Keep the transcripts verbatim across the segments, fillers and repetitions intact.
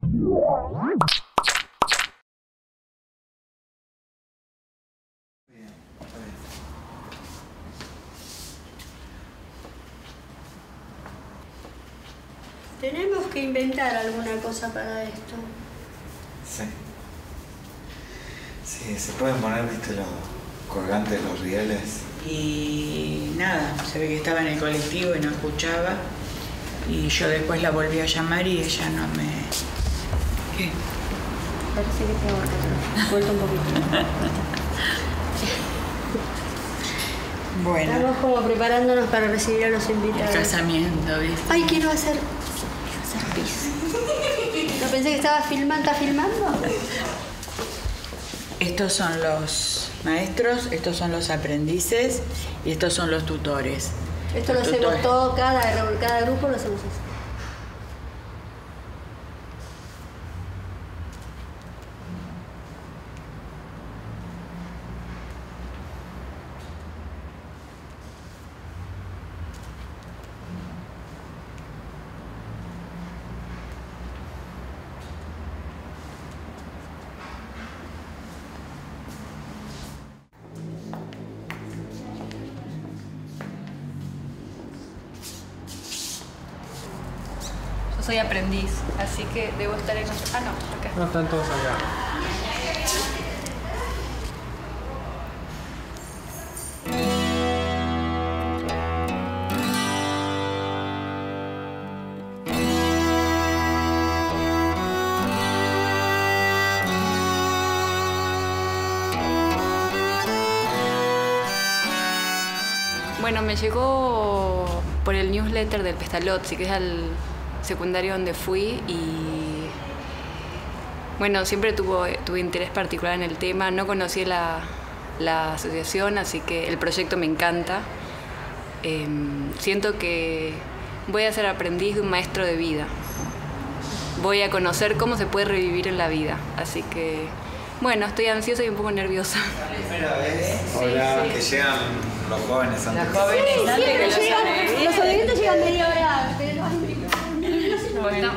Tenemos que inventar alguna cosa para esto. Sí. Sí, se pueden poner, viste, los colgantes, los rieles. Y nada, se ve que estaba en el colectivo y no escuchaba. Y yo después la volví a llamar y ella no me... ¿Qué? Parece que tengo acá. Vuelta un poquito. Bueno. Estamos como preparándonos para recibir a los invitados. El casamiento, ¿viste? Ay, quiero hacer... Quiero hacer pis. No pensé que estaba filmando. ¿Estás filmando? Estos son los maestros, estos son los aprendices y estos son los tutores. Esto lo Los hacemos tutores. todo, cada, cada grupo lo hacemos así. Soy aprendiz, así que debo estar en... Ah, no, acá. No, están todos acá. Bueno, me llegó por el newsletter del Pestalozzi, que es el secundario donde fui, y bueno, siempre tuvo, tuve interés particular en el tema. No conocí la, la asociación, así que el proyecto me encanta. Eh, siento que voy a ser aprendiz de un maestro de vida. Voy a conocer cómo se puede revivir en la vida, así que bueno, estoy ansiosa y un poco nerviosa. Primera vez Hola. Que llegan los jóvenes antes. Los jóvenes Sí, antes que siempre los llegan, aprendices. los oyentes llegan media hora antes. Bueno,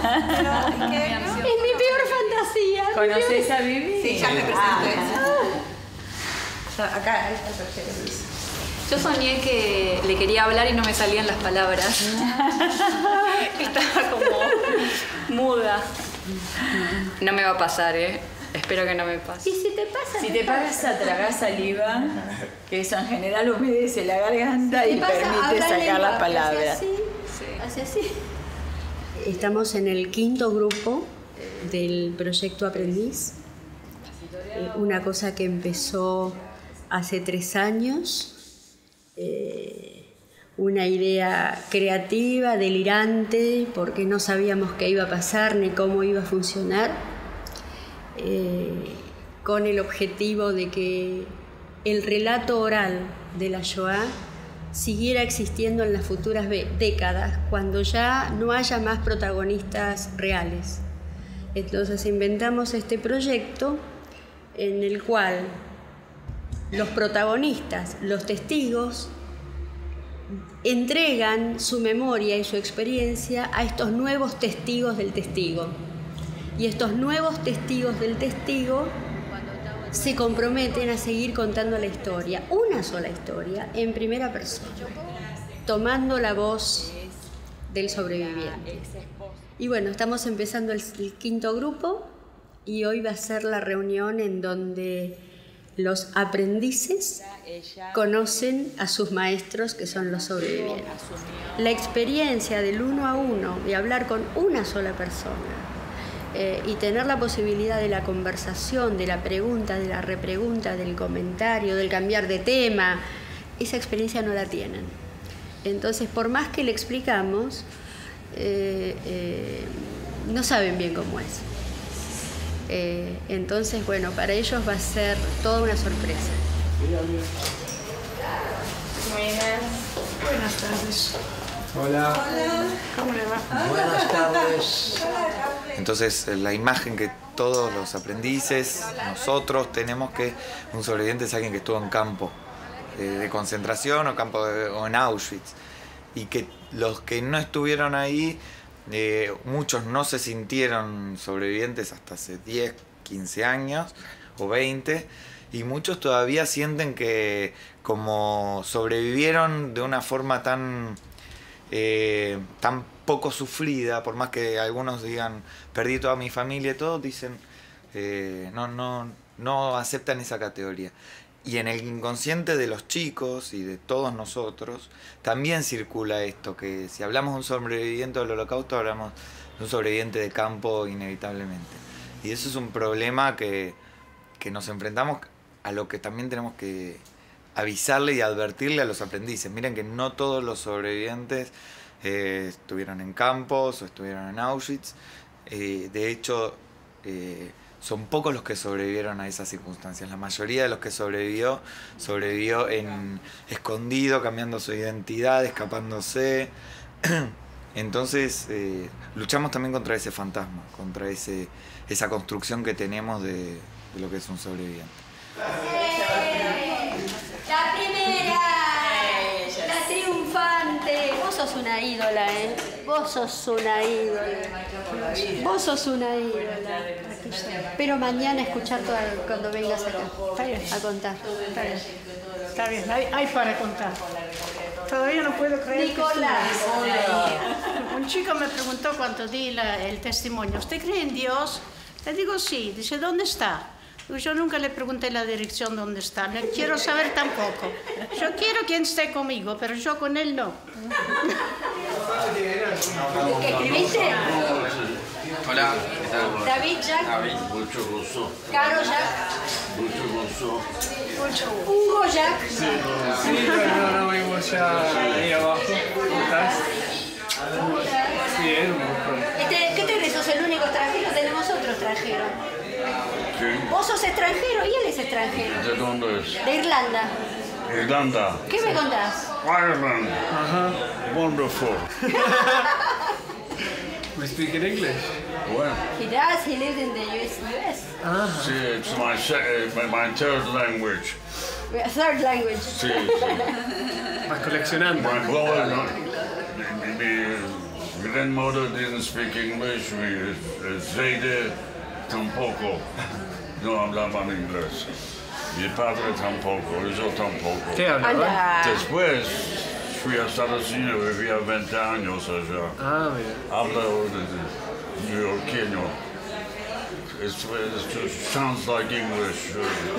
Es mi peor fantasía. ¿Conoces a Vivi? Sí, ya me presenté. Ah. Acá, ahí está perfecto. yo soñé que le quería hablar y no me salían las palabras. Estaba como muda. No me va a pasar, ¿eh? Espero que no me pase. ¿Y si te pasa? Si te pagas a tragar saliva, que eso en general humedece la garganta ¿Te y pasa? permite Habla sacar lengua, las palabras. Hace así, hace así. Estamos en el quinto grupo del proyecto Aprendiz. Eh, una cosa que empezó hace tres años. Eh, una idea creativa, delirante, porque no sabíamos qué iba a pasar ni cómo iba a funcionar. Eh, con el objetivo de que el relato oral de la Shoah siguiera existiendo en las futuras décadas, cuando ya no haya más protagonistas reales. Entonces inventamos este proyecto en el cual los protagonistas, los testigos, entregan su memoria y su experiencia a estos nuevos testigos del testigo. Y estos nuevos testigos del testigo se comprometen a seguir contando la historia, una sola historia, en primera persona, tomando la voz del sobreviviente. Y bueno, estamos empezando el, el quinto grupo y hoy va a ser la reunión en donde los aprendices conocen a sus maestros, que son los sobrevivientes. La experiencia del uno a uno, de hablar con una sola persona, Eh, y tener la posibilidad de la conversación, de la pregunta, de la repregunta, del comentario, del cambiar de tema, esa experiencia no la tienen. Entonces, por más que le explicamos, eh, eh, no saben bien cómo es. Eh, entonces, bueno, para ellos va a ser toda una sorpresa. Buenas. Buenas tardes. Hola. Hola. ¿Cómo le va? Buenas tardes. Entonces, la imagen que todos los aprendices, nosotros tenemos, que un sobreviviente es alguien que estuvo en campo eh, de concentración o campo de, o en Auschwitz, y que los que no estuvieron ahí Eh, muchos no se sintieron sobrevivientes hasta hace diez, quince años o veinte, y muchos todavía sienten que como sobrevivieron de una forma tan, eh, tan poco sufrida, por más que algunos digan perdí toda mi familia y todo, dicen eh, no, no, no aceptan esa categoría. Y en el inconsciente de los chicos y de todos nosotros también circula esto, que si hablamos de un sobreviviente del Holocausto, hablamos de un sobreviviente de campo inevitablemente. Y eso es un problema que, que nos enfrentamos, a lo que también tenemos que avisarle y advertirle a los aprendices. Miren que no todos los sobrevivientes eh, estuvieron en campos o estuvieron en Auschwitz. Eh, de hecho, eh, son pocos los que sobrevivieron a esas circunstancias. La mayoría de los que sobrevivió, sobrevivió en escondido, cambiando su identidad, escapándose. Entonces, eh, luchamos también contra ese fantasma, contra ese, esa construcción que tenemos de, de lo que es un sobreviviente. La primera, la triunfante. Vos sos una ídola, ¿eh? Vos sos una ídola. Vos sos una ídola. Pero mañana escuchar todo cuando vengas acá. Está bien. A contar. Está bien. Está bien. Hay, hay para contar. Todavía no puedo creer. Nicolás. Que un chico me preguntó cuando di la, el testimonio, ¿usted cree en Dios? Le digo sí. Dice, ¿dónde está? Yo nunca le pregunté la dirección dónde está, no quiero saber tampoco. Yo quiero quien esté conmigo, pero yo con él no. ¿Qué escribiste? Hola, ¿qué tal? David Jack. David, mucho gusto. Caro Jack. Mucho gusto. Hugo Jack. Sí, pero no vimos ya ahí abajo. ¿Cómo estás? Bien, un poco. Este, ¿Qué te crees? ¿Sos el único extranjero? Tenemos otro extranjero. Sí. Vos sos extranjero y él es extranjero. ¿De dónde es? De Irlanda. Irlanda. ¿Qué me contás? Ireland. Ajá. Wonderful. We speak in English. Well, He does. He lived in the U S. U S. Ah. sí, it's my, se- my, my third language. Third language. Sí, sí. Vas coleccionando. My brother, no, mi grandmother didn't speak English. Mi Zeide tampoco no hablaban inglés. Mi padre tampoco, yo tampoco. ¿Qué hablas? Anda. Después fui a Estados Unidos, vivía veinte años allá. Ah, mira. Hablo de, de neoyorquino. It sounds like English.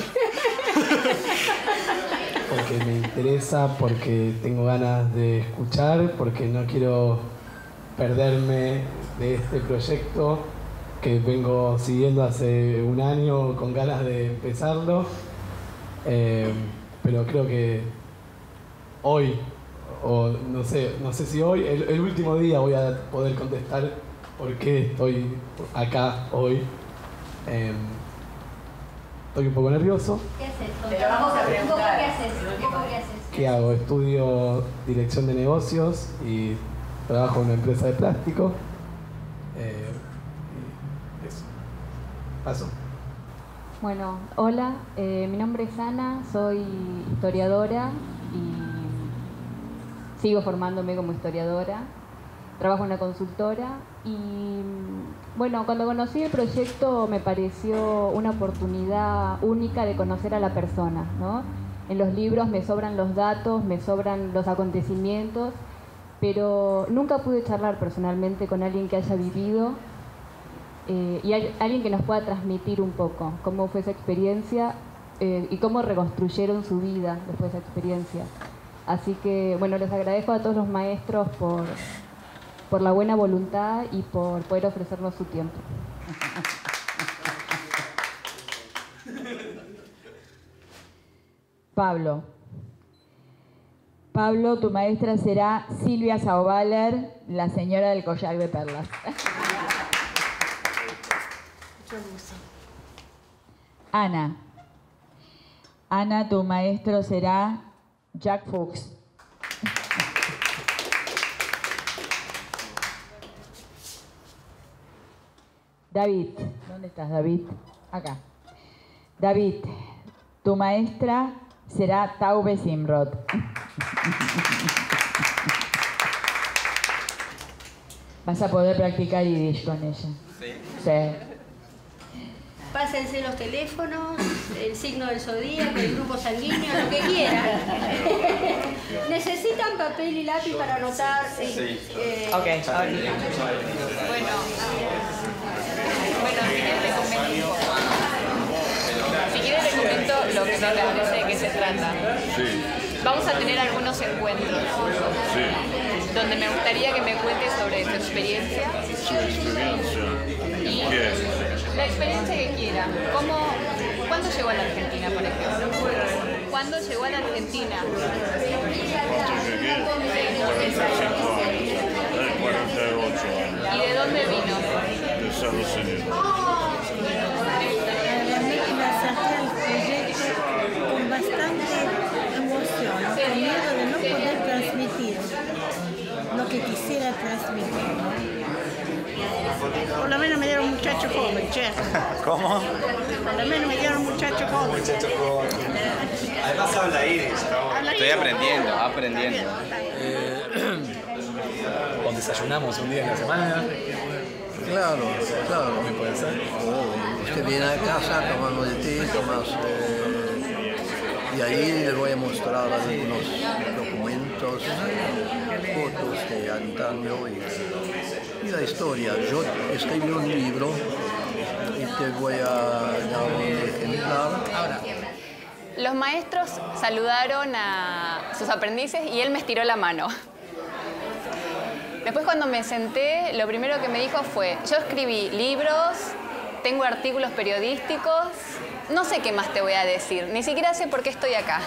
Porque me interesa, porque tengo ganas de escuchar, porque no quiero perderme de este proyecto que vengo siguiendo hace un año con ganas de empezarlo. Eh, pero creo que hoy, o no sé, no sé si hoy, el, el último día voy a poder contestar por qué estoy acá hoy. Eh, estoy un poco nervioso. ¿Qué haces? Pero vamos a preguntar. ¿Qué haces? ¿Qué, qué haces? ¿Qué hago? Estudio dirección de negocios y trabajo en una empresa de plástico. Eh, y eso. Paso. Bueno, hola, eh, mi nombre es Ana, soy historiadora y sigo formándome como historiadora. Trabajo en una consultora y, bueno, cuando conocí el proyecto me pareció una oportunidad única de conocer a la persona, ¿no? En los libros me sobran los datos, me sobran los acontecimientos, pero nunca pude charlar personalmente con alguien que haya vivido eh, y hay, alguien que nos pueda transmitir un poco cómo fue esa experiencia eh, y cómo reconstruyeron su vida después de esa experiencia. Así que, bueno, les agradezco a todos los maestros por... por la buena voluntad y por poder ofrecernos su tiempo. Pablo. Pablo, tu maestra será Silvia Sauvaler, la señora del collar de perlas. Ana. Ana, tu maestro será Jack Fuchs. David, ¿dónde estás, David? Acá. David, tu maestra será Taube Simrod. Vas a poder practicar yiddish con ella. Sí. Sí. Pásense los teléfonos, el signo del zodíaco, el grupo sanguíneo, lo que quieran. ¿Necesitan papel y lápiz para anotar? Sí. Eh, Ok. Bueno, bueno, si quieren les comento un poco. Si quieren les comento lo que me parece de qué se trata. Sí, Vamos a tener algunos encuentros sí. donde me gustaría que me cuente sobre su experiencia. Su experiencia. Y ¿Qué? la experiencia que quiera. ¿Cómo, ¿Cuándo llegó a la Argentina, por ejemplo? ¿Cuándo llegó a la Argentina? ¿Cuánto llegué? cuarenta y cinco años. Eh, cuarenta y ocho años. ¿Y de dónde vino? De Estados Unidos. Realmente me acerqué al proyecto con bastante emoción, con miedo de no poder transmitir lo que quisiera transmitir. Por lo menos me dieron un muchacho joven, che. ¿Cómo? Por lo menos me dieron un muchacho joven. Muchacho joven. Además habla iris. Estoy aprendiendo, aprendiendo. Eh, o desayunamos un día en la semana. Claro, claro. También puede ser. Oh, usted viene a casa, tomamos el té, tomas... Eh, y ahí le voy a mostrar algunos documentos, fotos de antaño y, y la historia. Yo escribí un libro y te voy a dar un ejemplar. Ahora. Los maestros saludaron a sus aprendices y él me estiró la mano. Después cuando me senté, lo primero que me dijo fue, yo escribí libros, tengo artículos periodísticos, no sé qué más te voy a decir, ni siquiera sé por qué estoy acá.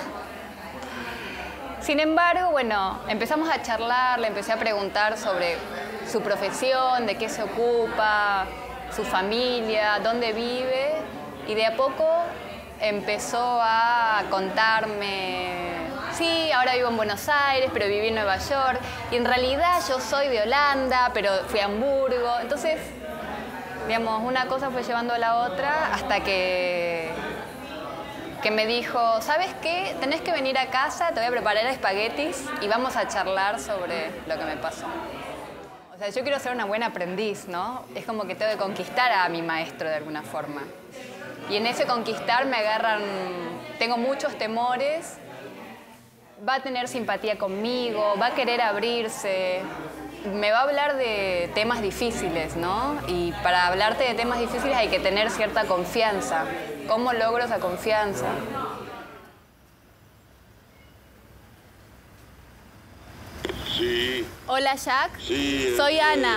Sin embargo, bueno, empezamos a charlar, le empecé a preguntar sobre su profesión, de qué se ocupa, su familia, dónde vive, y de a poco empezó a contarme, sí, ahora vivo en Buenos Aires, pero viví en Nueva York, y en realidad yo soy de Holanda, pero fui a Hamburgo. Entonces, digamos, una cosa fue llevando a la otra hasta que, que me dijo, ¿sabes qué? Tenés que venir a casa, te voy a preparar espaguetis y vamos a charlar sobre lo que me pasó. O sea, yo quiero ser una buena aprendiz, ¿no? Es como que tengo que conquistar a mi maestro de alguna forma. Y en ese conquistar me agarran, tengo muchos temores, va a tener simpatía conmigo, va a querer abrirse, me va a hablar de temas difíciles, ¿no? Y para hablarte de temas difíciles hay que tener cierta confianza. ¿Cómo logro esa confianza? Sí. Hola, Jack. Sí. Soy Ana.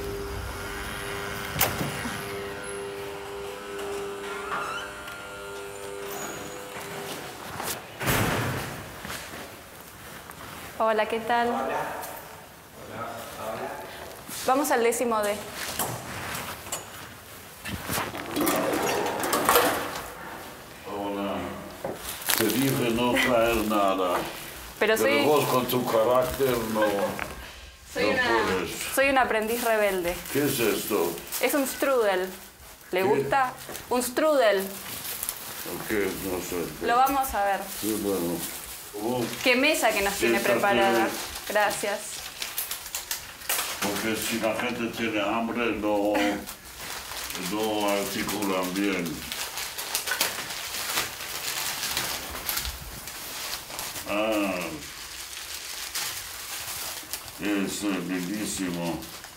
Hola, ¿qué tal? Vamos al décimo D. Hola. Te dije no traer nada. Pero soy... Pero vos con tu carácter no, Soy, no una, puedes. soy un aprendiz rebelde. ¿Qué es esto? Es un strudel. ¿Le ¿Qué? gusta? Un strudel. ¿Qué? No sé. Lo vamos a ver. Sí, bueno. Oh, Qué mesa que nos tiene siéntate. preparada. Gracias. Porque si la gente tiene hambre no, no articulan bien. Ah, es eh, lindísimo.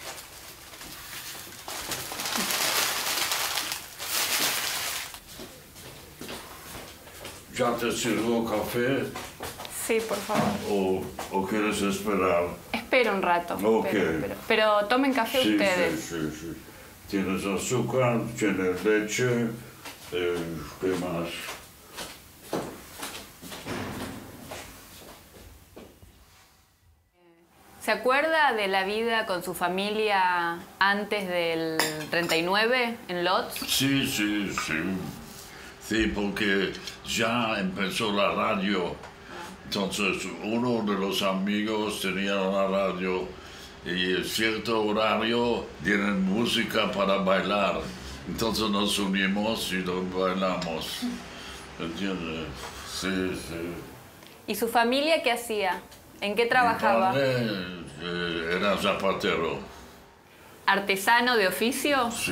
¿Ya te sirvo café Sí, por favor. o, o quieres esperar? Espero un rato. Ok. Pero, pero- pero tomen café Sí, ustedes. sí, sí, sí. Tienes azúcar, tienes leche, eh, ¿qué más? ¿Se acuerda de la vida con su familia antes del treinta y nueve en Lodz? Sí, sí, sí. Sí, porque ya empezó la radio. Entonces, uno de los amigos tenía una radio y en cierto horario tienen música para bailar. Entonces nos unimos y nos bailamos. ¿Entiendes? Sí, sí. ¿Y su familia qué hacía? ¿En qué trabajaba? Mi padre, eh, era zapatero. artesano de oficio? Sí.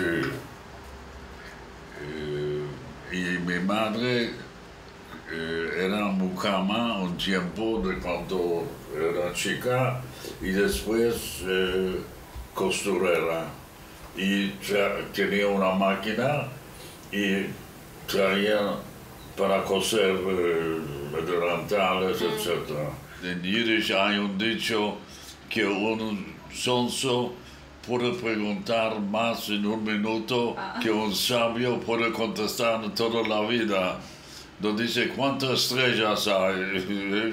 Eh, y mi madre eh, era mucama un tiempo de cuando era chica y después eh, costurera. Y tenía una máquina y traía para coser eh, delantales, etcétera. En Yiddish hay un dicho que un sonso puede preguntar más en un minuto ah. que un sabio puede contestar en toda la vida. Nos dice, ¿cuántas estrellas hay?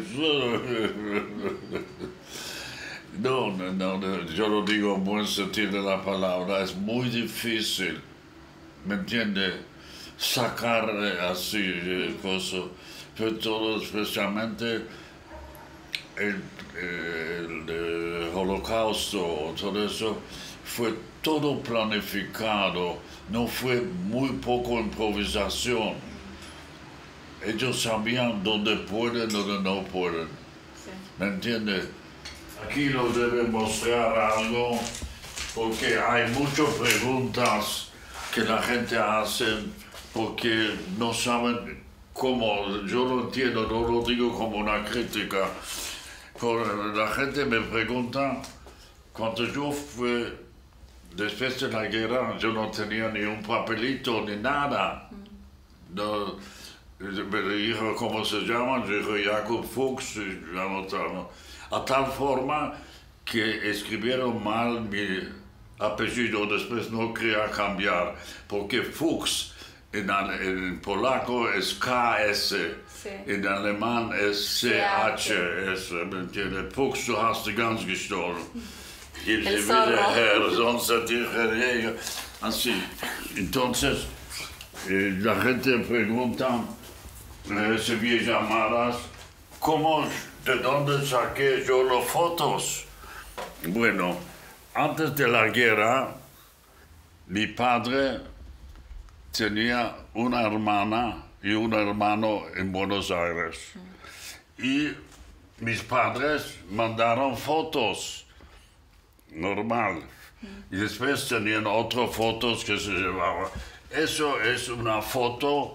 No, no, no, yo lo digo en buen sentido de la palabra, es muy difícil, ¿me entiende? Sacar así eh, cosas, pero todo especialmente el, el, el holocausto, todo eso, fue todo planificado, no fue muy poco improvisación. Ellos sabían dónde pueden, dónde no pueden, sí. ¿Me entiende? Aquí nos debe mostrar algo, porque hay muchas preguntas que la gente hace porque no saben cómo. Yo lo entiendo, no lo digo como una crítica. Pero la gente me pregunta, cuando yo fui, después de la guerra, yo no tenía ni un papelito ni nada. No, me dijo, ¿cómo se llama? Yo dije, Jacob Fuchs, y a tal forma que escribieron mal mi apellido, después no quería cambiar, porque Fuchs en, en polaco es K S, sí. En alemán es C H S, ¿me entiendes? Fuchs, du hast die ganz gestohlen. Y se her, sonst dije, así. Entonces, eh, la gente pregunta, recibí llamadas, ¿cómo? ¿De dónde saqué yo las fotos? Bueno, antes de la guerra, mi padre tenía una hermana y un hermano en Buenos Aires. Y mis padres mandaron fotos, normal. Y después tenían otras fotos que se llevaban. Eso es una foto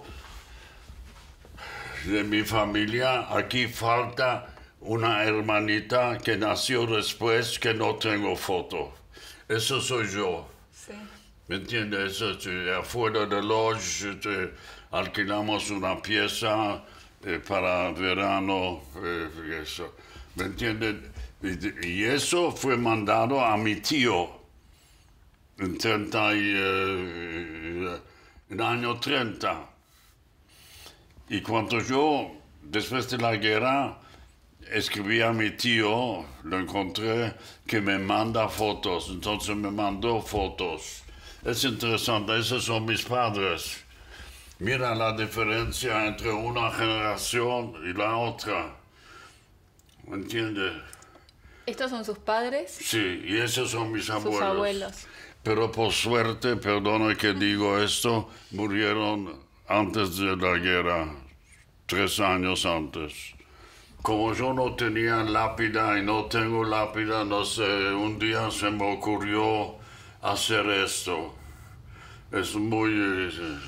de mi familia. Aquí falta una hermanita que nació después que no tengo foto. Eso soy yo. Sí. ¿Me entiendes? Afuera del lodge eh, alquilamos una pieza eh, para verano. Eh, eso. ¿Me entiendes? Y, y eso fue mandado a mi tío en, treinta y, eh, en año treinta. Y cuando yo, después de la guerra, escribí a mi tío, lo encontré, que me manda fotos. Entonces me mandó fotos. Es interesante, esos son mis padres. Mira la diferencia entre una generación y la otra. ¿Me entiendes? ¿Estos son sus padres? Sí, y esos son mis abuelos. Sus abuelos. Pero por suerte, perdona que digo esto, murieron antes de la guerra, tres años antes. Como yo no tenía lápida y no tengo lápida, no sé, un día se me ocurrió hacer esto. Es muy... Eh,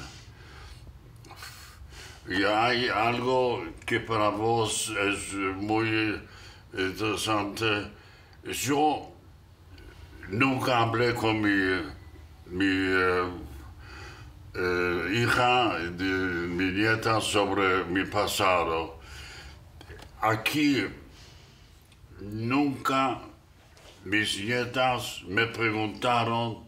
y hay algo que para vos es muy interesante. Yo nunca hablé con mi, mi eh, eh, hija, de, mi nieta, sobre mi pasado. Aquí nunca mis nietas me preguntaron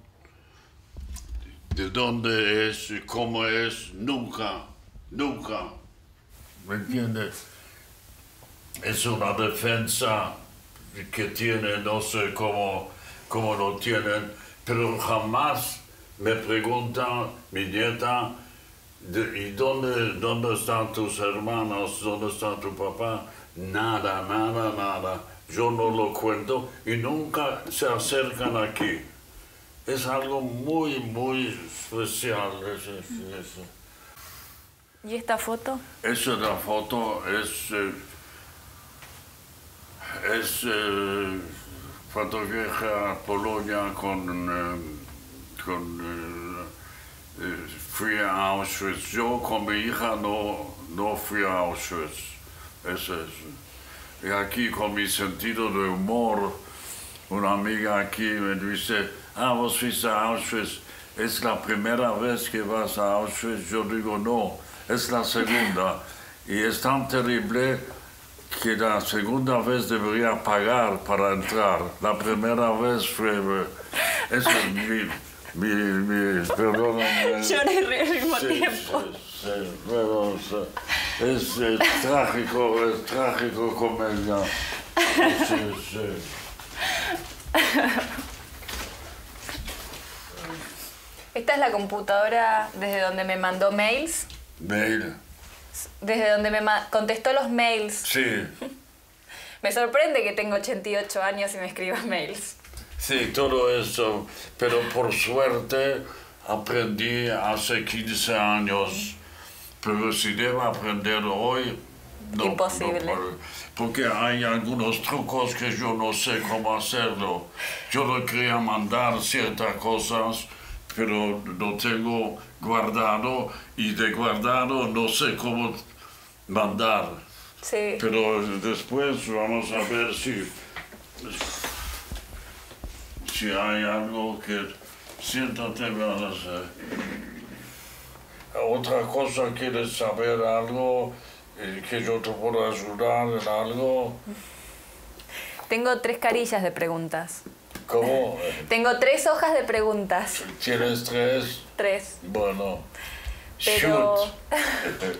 de dónde es y cómo es, nunca, nunca. ¿Me entiendes? Es una defensa que tiene, no sé cómo, cómo lo tienen, pero jamás me pregunta mi nieta, de, ¿y dónde, dónde están tus hermanos? ¿Dónde está tu papá? Nada, nada, nada. Yo no lo cuento y nunca se acercan aquí. Es algo muy, muy especial. Eso, eso. ¿Y esta foto? Esa la foto es... Eh, es... Eh, cuando viajé a Polonia con, eh, con eh, eh, fui a Auschwitz. Yo con mi hija no, no fui a Auschwitz. Eso es. Y aquí con mi sentido de humor, una amiga aquí me dice, ah, vos fuiste a Auschwitz, ¿es la primera vez que vas a Auschwitz? Yo digo, no, es la segunda. Y es tan terrible que la segunda vez debería pagar para entrar. La primera vez fue... Eso es mi... mi, mi perdóname. Lloré y reí al mismo sí, tiempo. Sí, sí, pero, es, es trágico, es trágico comedia. Sí, sí. Esta es la computadora desde donde me mandó mails. Mail. Desde donde me contestó los mails. Sí. Me sorprende que tengo ochenta y ocho años y me escribas mails. Sí, todo eso. Pero por suerte aprendí hace quince años. Pero si debo aprender hoy, no. Imposible. No, porque hay algunos trucos que yo no sé cómo hacerlo. Yo le quería mandar ciertas cosas, pero lo tengo guardado y de guardado no sé cómo mandar. Sí. Pero después vamos a ver si, si hay algo que... Siéntate, vas a hacer. Otra cosa, ¿quieres saber algo? Eh, ¿Que yo te puedo ayudar en algo? Tengo tres carillas de preguntas. ¿Cómo? Tengo tres hojas de preguntas. ¿Tienes tres? Tres. Bueno. Pero... Shoot.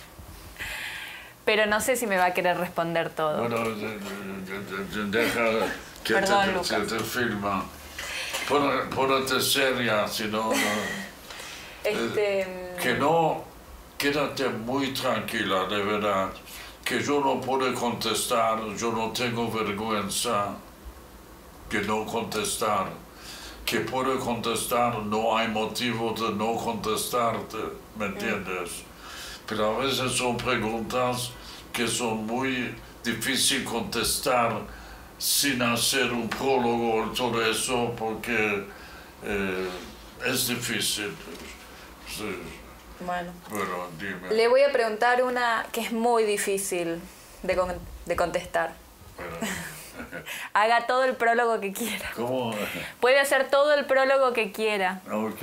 Pero no sé si me va a querer responder todo. Bueno, de, de, de, de, deja que Perdón, te, Lucas. te, te filma. Pon, ponete seria, si no... no. Este... Eh, que no... Quédate muy tranquila, de verdad. Que yo no puedo contestar, yo no tengo vergüenza que no contestar. Que puedo contestar, no hay motivo de no contestarte, ¿me entiendes? Pero a veces son preguntas que son muy difíciles contestar sin hacer un prólogo y todo eso, porque eh, es difícil. Sí. Bueno. Bueno, dime. Le voy a preguntar una que es muy difícil de, con de contestar. Bueno. Haga todo el prólogo que quiera. ¿Cómo? Puede hacer todo el prólogo que quiera. Ok.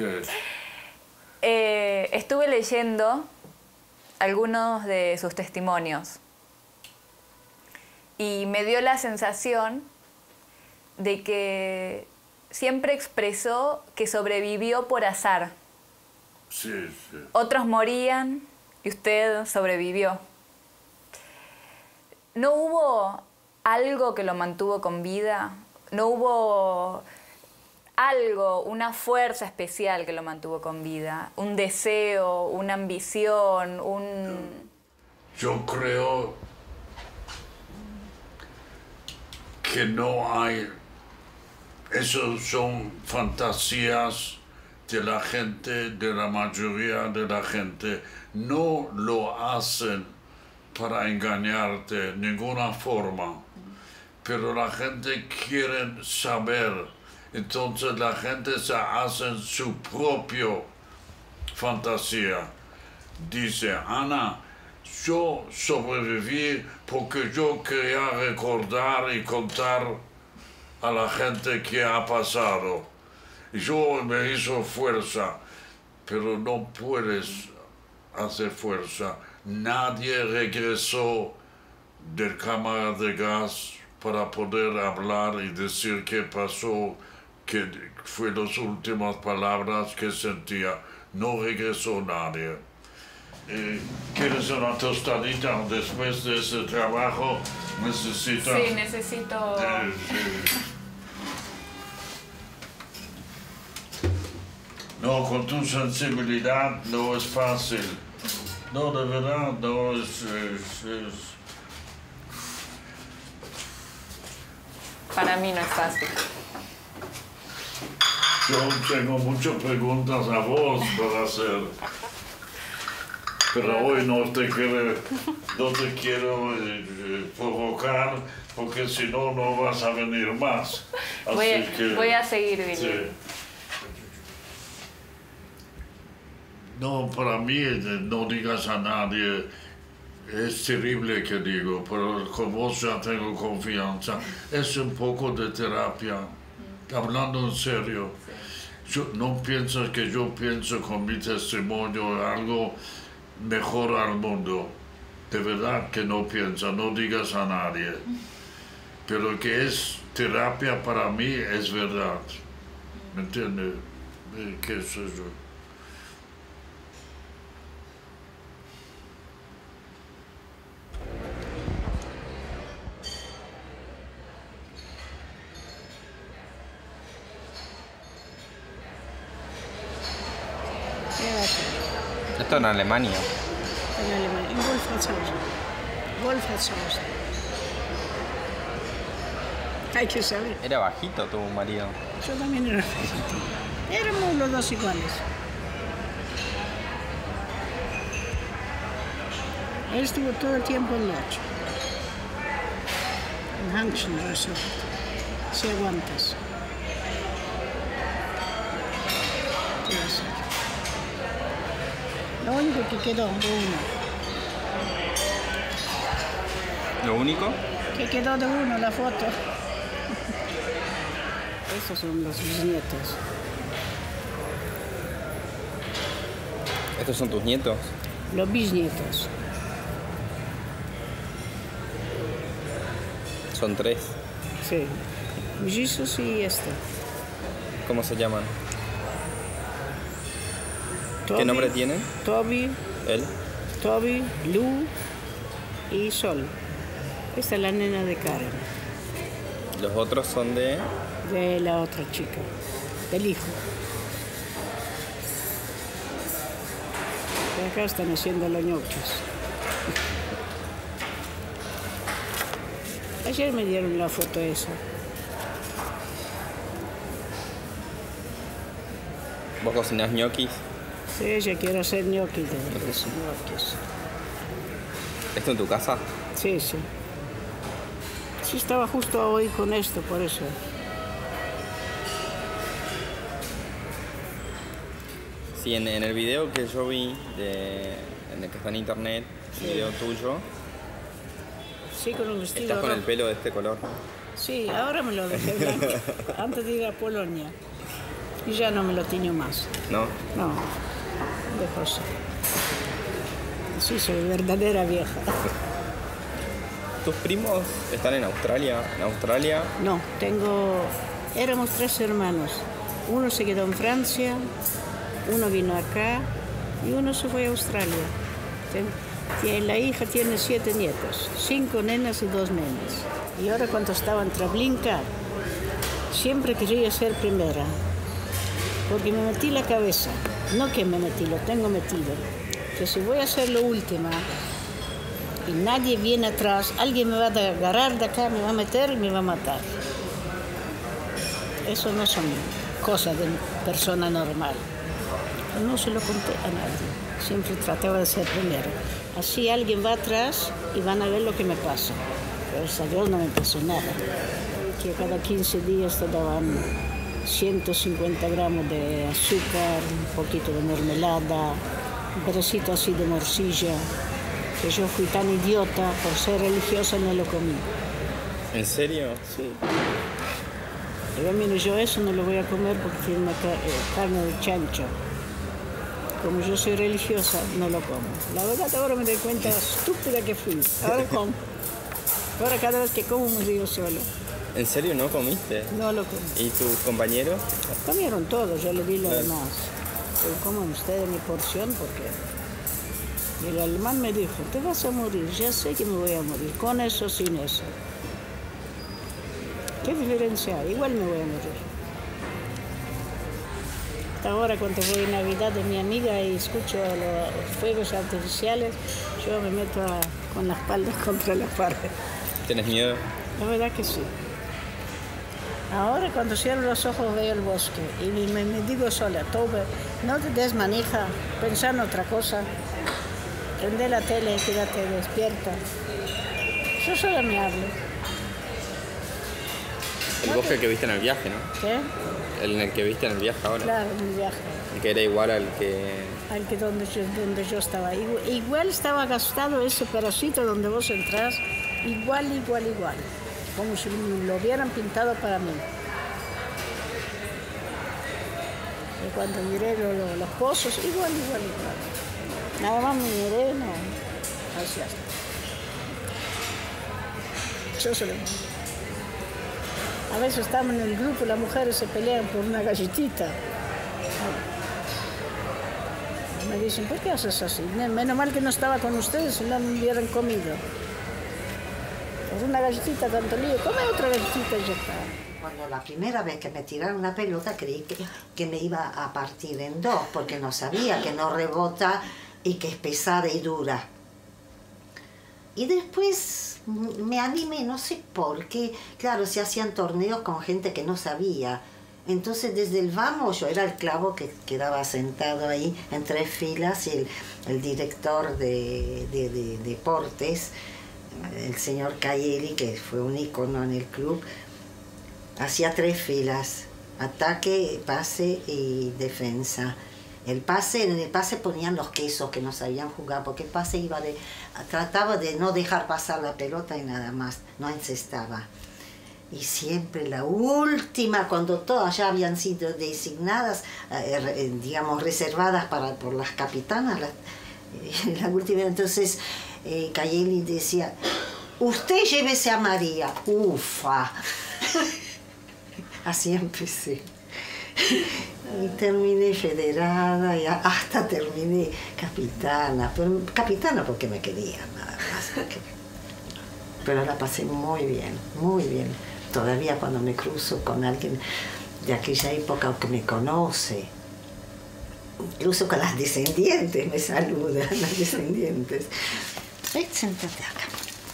Eh, estuve leyendo algunos de sus testimonios y me dio la sensación de que siempre expresó que sobrevivió por azar. Sí, sí. Otros morían y usted sobrevivió. ¿No hubo algo que lo mantuvo con vida? ¿No hubo algo, una fuerza especial que lo mantuvo con vida? ¿Un deseo, una ambición, un...? Yo creo que no hay... Esos son fantasías de la gente, de la mayoría de la gente. No lo hacen para engañarte de ninguna forma, pero la gente quiere saber. Entonces la gente se hace su propia fantasía. Dice, Ana, yo sobreviví porque yo quería recordar y contar a la gente qué ha pasado. Y yo me hizo fuerza, pero no puedes hacer fuerza. Nadie regresó del cámara de gas para poder hablar y decir qué pasó, que fue las últimas palabras que sentía. No regresó nadie. Eh, ¿Quieres una tostadita después de ese trabajo? ¿Necesitas? Sí, necesito... Eh, sí. No, con tu sensibilidad no es fácil. No, de verdad, no es... es, es... Para mí no es fácil. Yo tengo muchas preguntas a vos para hacer. pero hoy no te quiero, no te quiero eh, provocar, porque si no, no vas a venir más. Así Voy a, que, voy a seguir viniendo. sí. No, para mí, eh, no digas a nadie, es terrible que digo, pero con vos ya tengo confianza. Es un poco de terapia, hablando en serio. Yo, no piensas que yo pienso con mi testimonio algo mejor al mundo. De verdad que no piensas, no digas a nadie. Pero que es terapia para mí es verdad. ¿Me entiendes? Eh, ¿Qué es eso? Esto en Alemania. En Alemania, en Wolfratshausen. Wolfratshausen. Hay que saber. Era bajito tu marido. Yo también era bajito. Éramos los dos iguales. Él estuvo todo el tiempo en Loch. En Hampton Resort. Si aguantas. ¿Qué va a hacer? Lo único que quedó, de uno. ¿Lo único? Que quedó de uno la foto. Estos son los bisnietos. ¿Estos son tus nietos? Los bisnietos. Son tres. Sí. Jesus y este. ¿Cómo se llaman? Toby, ¿Qué nombre tienen? Toby. Él. Toby, Lou y Sol. Esta es la nena de Karen. Los otros son de... De la otra chica. Del hijo. De acá están haciendo los ñoquis. Ayer me dieron la foto esa. ¿Vos cocinás ñoquis? Sí, yo quiero hacer ñoquis de esos ñoquis. ¿Esto en tu casa? Sí, sí. Sí, estaba justo hoy con esto, por eso. Sí, en, en el video que yo vi, de, en el que está en internet, Sí. el video tuyo, Sí, con un vestido estás con el rojo. pelo de este color. Sí, ahora me lo dejé blanco. Antes de ir a Polonia. Y ya no me lo tiño más. ¿No? No, dejó así. Sí, soy verdadera vieja. ¿Tus primos están en Australia? ¿En Australia? No, tengo... Éramos tres hermanos. Uno se quedó en Francia, uno vino acá y uno se fue a Australia. Ten- La hija tiene siete nietos, cinco nenas y dos nenes. Y ahora cuando estaba en Treblinka, siempre quería ser primera. Porque me metí la cabeza, no que me metí, lo tengo metido, que si voy a ser la última y nadie viene atrás, alguien me va a agarrar de acá, me va a meter y me va a matar. Eso no son cosas de persona normal. No se lo conté a nadie, siempre trataba de ser primero. Así alguien va atrás y van a ver lo que me pasa. Pero a Dios no me pasó nada. Que cada quince días te daban ciento cincuenta gramos de azúcar, un poquito de mermelada, un pedacito así de morcilla, que yo fui tan idiota, por ser religiosa no lo comí. ¿En serio? Sí. Pero mire, yo eso no lo voy a comer porque tiene una ca- eh, carne de chancho. Como yo soy religiosa, no lo como. La verdad ahora me doy cuenta estúpida que fui. Ahora como. Ahora cada vez que como me río solo. ¿En serio no comiste? No lo comí. ¿Y tus compañeros? Comieron todo, yo le di lo Claro. demás. Pero coman ustedes mi porción porque... Y el alemán me dijo, te vas a morir, ya sé que me voy a morir, con eso o sin eso. ¿Qué diferencia hay? Igual me voy a morir. Hasta ahora cuando voy en Navidad de mi amiga y escucho los fuegos artificiales, yo me meto a- con la espalda contra la pared. ¿Tienes miedo? La verdad que sí. Ahora cuando cierro los ojos veo el bosque y me, me digo sola, Tobe, no te des manija, pensá en otra cosa. prende la tele y quédate despierta. Yo sola me hablo. El bosque que viste en el viaje, ¿no? ¿Qué? El en el que viste en el viaje ahora. Claro, en el viaje. El que era igual al que... Al que donde yo, donde yo estaba. Igual, igual estaba gastado ese pedacito donde vos entrás. Igual, igual, igual. Como si lo hubieran pintado para mí. Y cuando miré lo, lo, los pozos, igual, igual, igual. Nada más me miré, no. Así hasta. Yo se lo... A veces estamos en el grupo, las mujeres se pelean por una galletita. Me dicen, ¿por qué haces así? Menos mal que no estaba con ustedes, si no me hubieran comido. Por una galletita tanto lío, come otra galletita y ya está. Cuando la primera vez que me tiraron la pelota creí que, que me iba a partir en dos, porque no sabía que no rebota y que es pesada y dura. Y después me animé, no sé por qué. Claro, se hacían torneos con gente que no sabía. Entonces desde el vamos yo era el clavo que quedaba sentado ahí en tres filas y el, el director de, de, de deportes, el señor Cayeli, que fue un ícono en el club, hacía tres filas, ataque, pase y defensa. El pase, en el pase ponían los quesos que no sabían jugar, porque el pase iba de, trataba de no dejar pasar la pelota y nada más, no encestaba. Y siempre la última, cuando todas ya habían sido designadas, eh, digamos, reservadas para, por las capitanas, la, eh, la última, entonces eh, Cayeli decía, usted llévese a María. Ufa. Así empecé. Y terminé federada y hasta terminé capitana, pero capitana porque me quería nada más. Porque... Pero la pasé muy bien, muy bien. Todavía cuando me cruzo con alguien de aquella época o que me conoce, incluso con las descendientes me saludan, las descendientes. Ven, siéntate acá.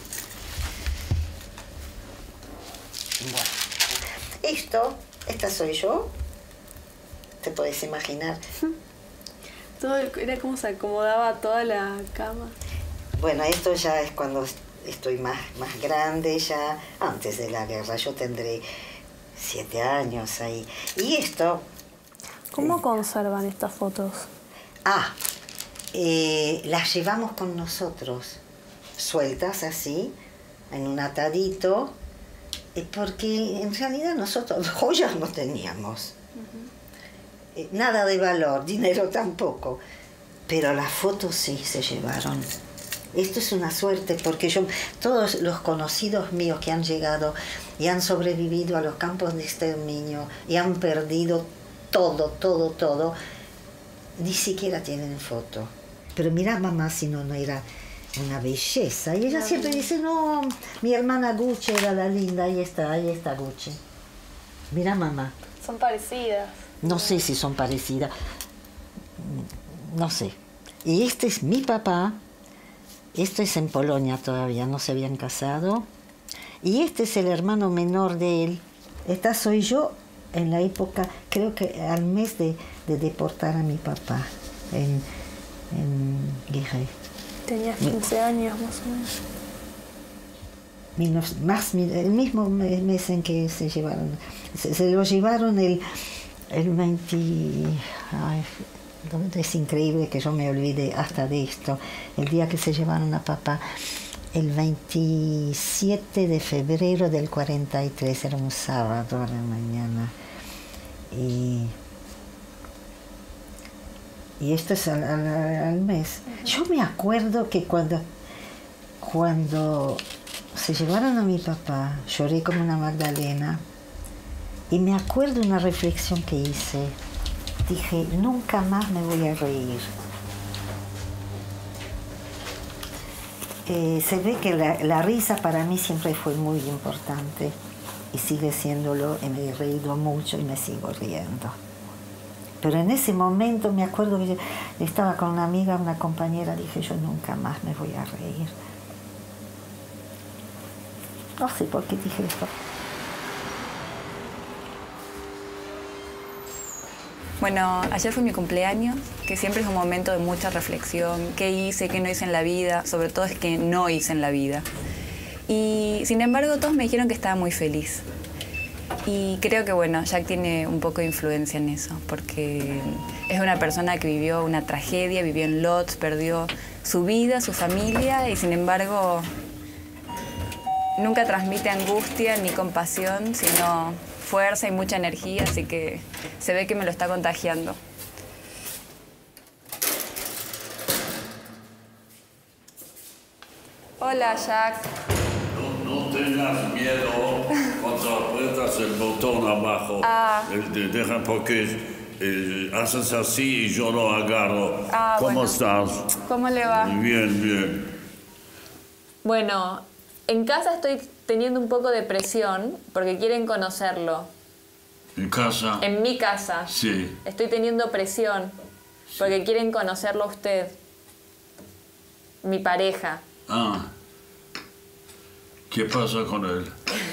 Bueno, esto, esta soy yo. ¿Te puedes imaginar? Todo el, era como se acomodaba toda la cama. Bueno, esto ya es cuando estoy más, más grande, ya antes de la guerra. Yo tendré siete años ahí. Y esto... ¿Cómo eh, conservan estas fotos? Ah, eh, las llevamos con nosotros, sueltas así, en un atadito, eh, porque en realidad nosotros joyas no teníamos. Uh-huh. Nada de valor, dinero tampoco, pero las fotos sí se llevaron. Esto es una suerte porque yo, todos los conocidos míos que han llegado y han sobrevivido a los campos de exterminio y han perdido todo, todo, todo, ni siquiera tienen foto. Pero mira mamá, si no, no era una belleza. Y ella siempre dice, no, mi hermana Gucci era la linda, ahí está, ahí está Gucci. Mira mamá. Son parecidas. No sé si son parecidas, no sé. Y este es mi papá, esto es en Polonia todavía, no se habían casado. Y este es el hermano menor de él. Esta soy yo en la época, creo que al mes de, de deportar a mi papá en, en Guerre. Tenías quince años más o menos. Más, el mismo mes en que se llevaron, se, se lo llevaron el... El veinte... Ay, es increíble que yo me olvide hasta de esto. El día que se llevaron a papá, el veintisiete de febrero del cuarenta y tres, era un sábado a la mañana. Y, y esto es al, al, al mes. Yo me acuerdo que cuando, cuando se llevaron a mi papá, lloré como una Magdalena. Y me acuerdo una reflexión que hice. Dije, nunca más me voy a reír. Eh, se ve que la, la risa para mí siempre fue muy importante. Y sigue siéndolo, y me he reído mucho y me sigo riendo. Pero en ese momento me acuerdo que yo estaba con una amiga, una compañera, dije, yo nunca más me voy a reír. No sé por qué dije esto. Bueno, ayer fue mi cumpleaños, que siempre es un momento de mucha reflexión. ¿Qué hice, qué no hice en la vida? Sobre todo es que no hice en la vida. Y sin embargo todos me dijeron que estaba muy feliz. Y creo que bueno, Jack tiene un poco de influencia en eso, porque es una persona que vivió una tragedia, vivió en Lodz, perdió su vida, su familia, y sin embargo nunca transmite angustia ni compasión, sino fuerza y mucha energía, así que se ve que me lo está contagiando. Hola, Jack. No, no tengas miedo cuando apretas el botón abajo. Ah. El de- deja porque eh, haces así y yo lo agarro. Ah, ¿Cómo bueno. estás? ¿Cómo le va? Bien, bien. Bueno, en casa estoy teniendo un poco de presión porque quieren conocerlo. ¿En casa? En mi casa. Sí. Estoy teniendo presión porque quieren conocerlo a usted. Mi pareja. Ah. ¿Qué pasa con él?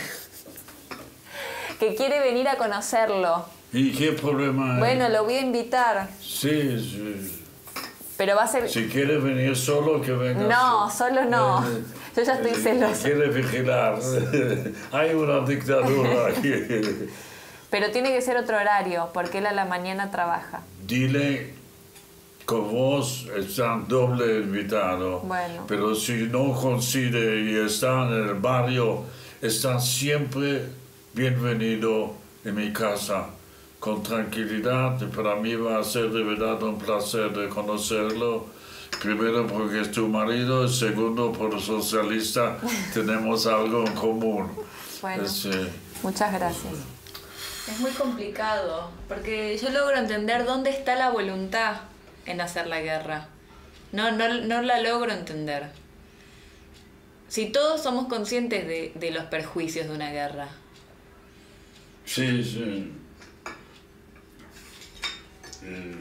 Que quiere venir a conocerlo. ¿Y qué problema hay? Bueno, lo voy a invitar, Sí, sí. pero va a ser... Si quiere venir solo, que venga. No, solo no. Eh, Yo ya estoy eh, celosa. Quiere vigilar. Hay una dictadura aquí. Pero tiene que ser otro horario porque él a la mañana trabaja. Dile que vos estás doble invitado. Bueno. Pero si no coincide y está en el barrio, está siempre bienvenido en mi casa. Con tranquilidad, para mí va a ser de verdad un placer de conocerlo. Primero porque es tu marido, y segundo por socialista tenemos algo en común. Bueno, Es, eh, muchas gracias. Es muy complicado porque yo logro entender dónde está la voluntad en hacer la guerra. No, no, no la logro entender. Si todos somos conscientes de, de los perjuicios de una guerra. Sí, sí. Eh,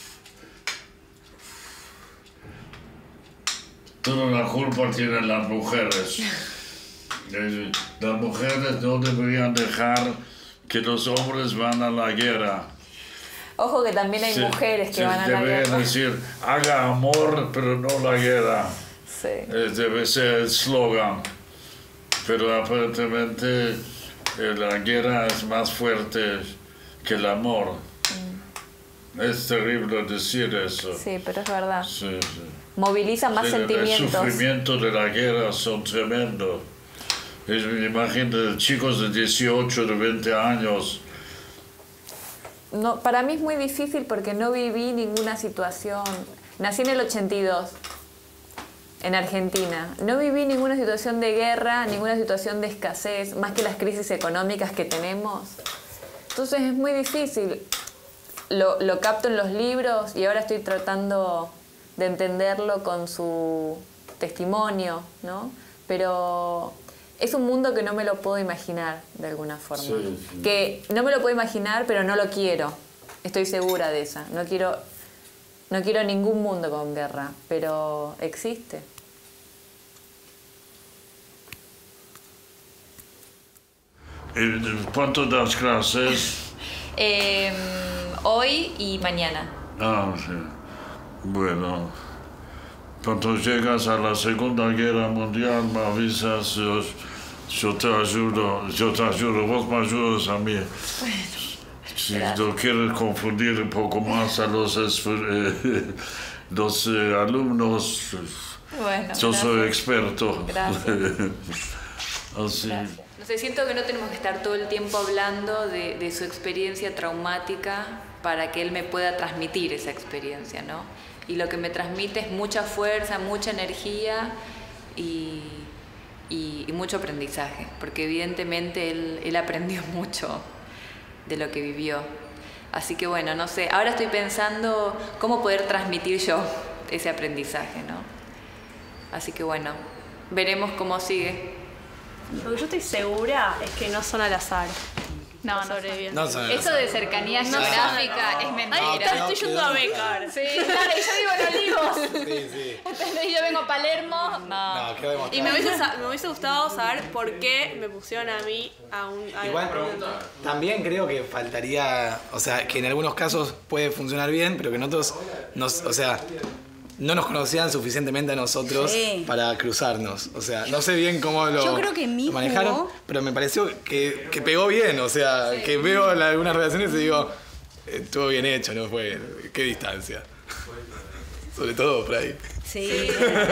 Toda la culpa tienen las mujeres. Eh, Las mujeres no deberían dejar que los hombres van a la guerra. Ojo que también hay Sí, mujeres que sí, van a la deberían guerra. decir, haga amor, pero no la guerra. Sí. Eh, Debe ser el slogan. Pero aparentemente eh, la guerra es más fuerte que el amor. Es terrible decir eso. Sí, pero es verdad. Sí, sí. Moviliza más Sí, sentimientos. El sufrimiento de la guerra son tremendos. Es una imagen de chicos de dieciocho, de veinte años. No, para mí es muy difícil porque no viví ninguna situación. Nací en el ochenta y dos, en Argentina. No viví ninguna situación de guerra, ninguna situación de escasez, más que las crisis económicas que tenemos. Entonces es muy difícil. Lo, lo capto en los libros y ahora estoy tratando de entenderlo con su testimonio, ¿no? Pero es un mundo que no me lo puedo imaginar de alguna forma. Sí, sí. Que no me lo puedo imaginar, pero no lo quiero. Estoy segura de esa. No quiero, no quiero ningún mundo con guerra, pero existe. Eh, ¿Cuánto das clases? Eh, hoy y mañana. Ah, sí. Bueno, cuando llegas a la Segunda Guerra Mundial me avisas, yo, yo te ayudo, yo te ayudo, vos me ayudas a mí. Si no quieres confundir un poco más a los, eh, los eh, alumnos, Bueno, yo soy gracias. experto. Gracias. Así. No sé, siento que no tenemos que estar todo el tiempo hablando de, de su experiencia traumática para que él me pueda transmitir esa experiencia, ¿no? Y lo que me transmite es mucha fuerza, mucha energía y, y, y mucho aprendizaje, porque evidentemente él, él aprendió mucho de lo que vivió. Así que bueno, no sé, ahora estoy pensando cómo poder transmitir yo ese aprendizaje, ¿no? Así que bueno, veremos cómo sigue. Lo que yo estoy segura es que no son al azar. No, no sobrevivientes. No son Eso de cercanía No geográfica son. es mentira. Ahí está, estoy yendo a Becar. Sí, claro, y yo vivo en Olivos. Sí, sí. ¿Entendés? Yo vengo a Palermo. No. No, quedó demostrado. Y me hubiese, sa- me hubiese gustado saber por qué me pusieron a mí a un... A Igual, también creo que faltaría, o sea, que en algunos casos puede funcionar bien, pero que en otros, nos, o sea, no nos conocían suficientemente a nosotros Sí. para cruzarnos. O sea, no sé bien cómo lo, Yo creo que mi lo manejaron, jugó- pero me pareció que, que pegó bien. O sea, que veo la- algunas relaciones y digo, eh, estuvo bien hecho, ¿no? Fue, qué distancia. Sobre todo por ahí. Sí.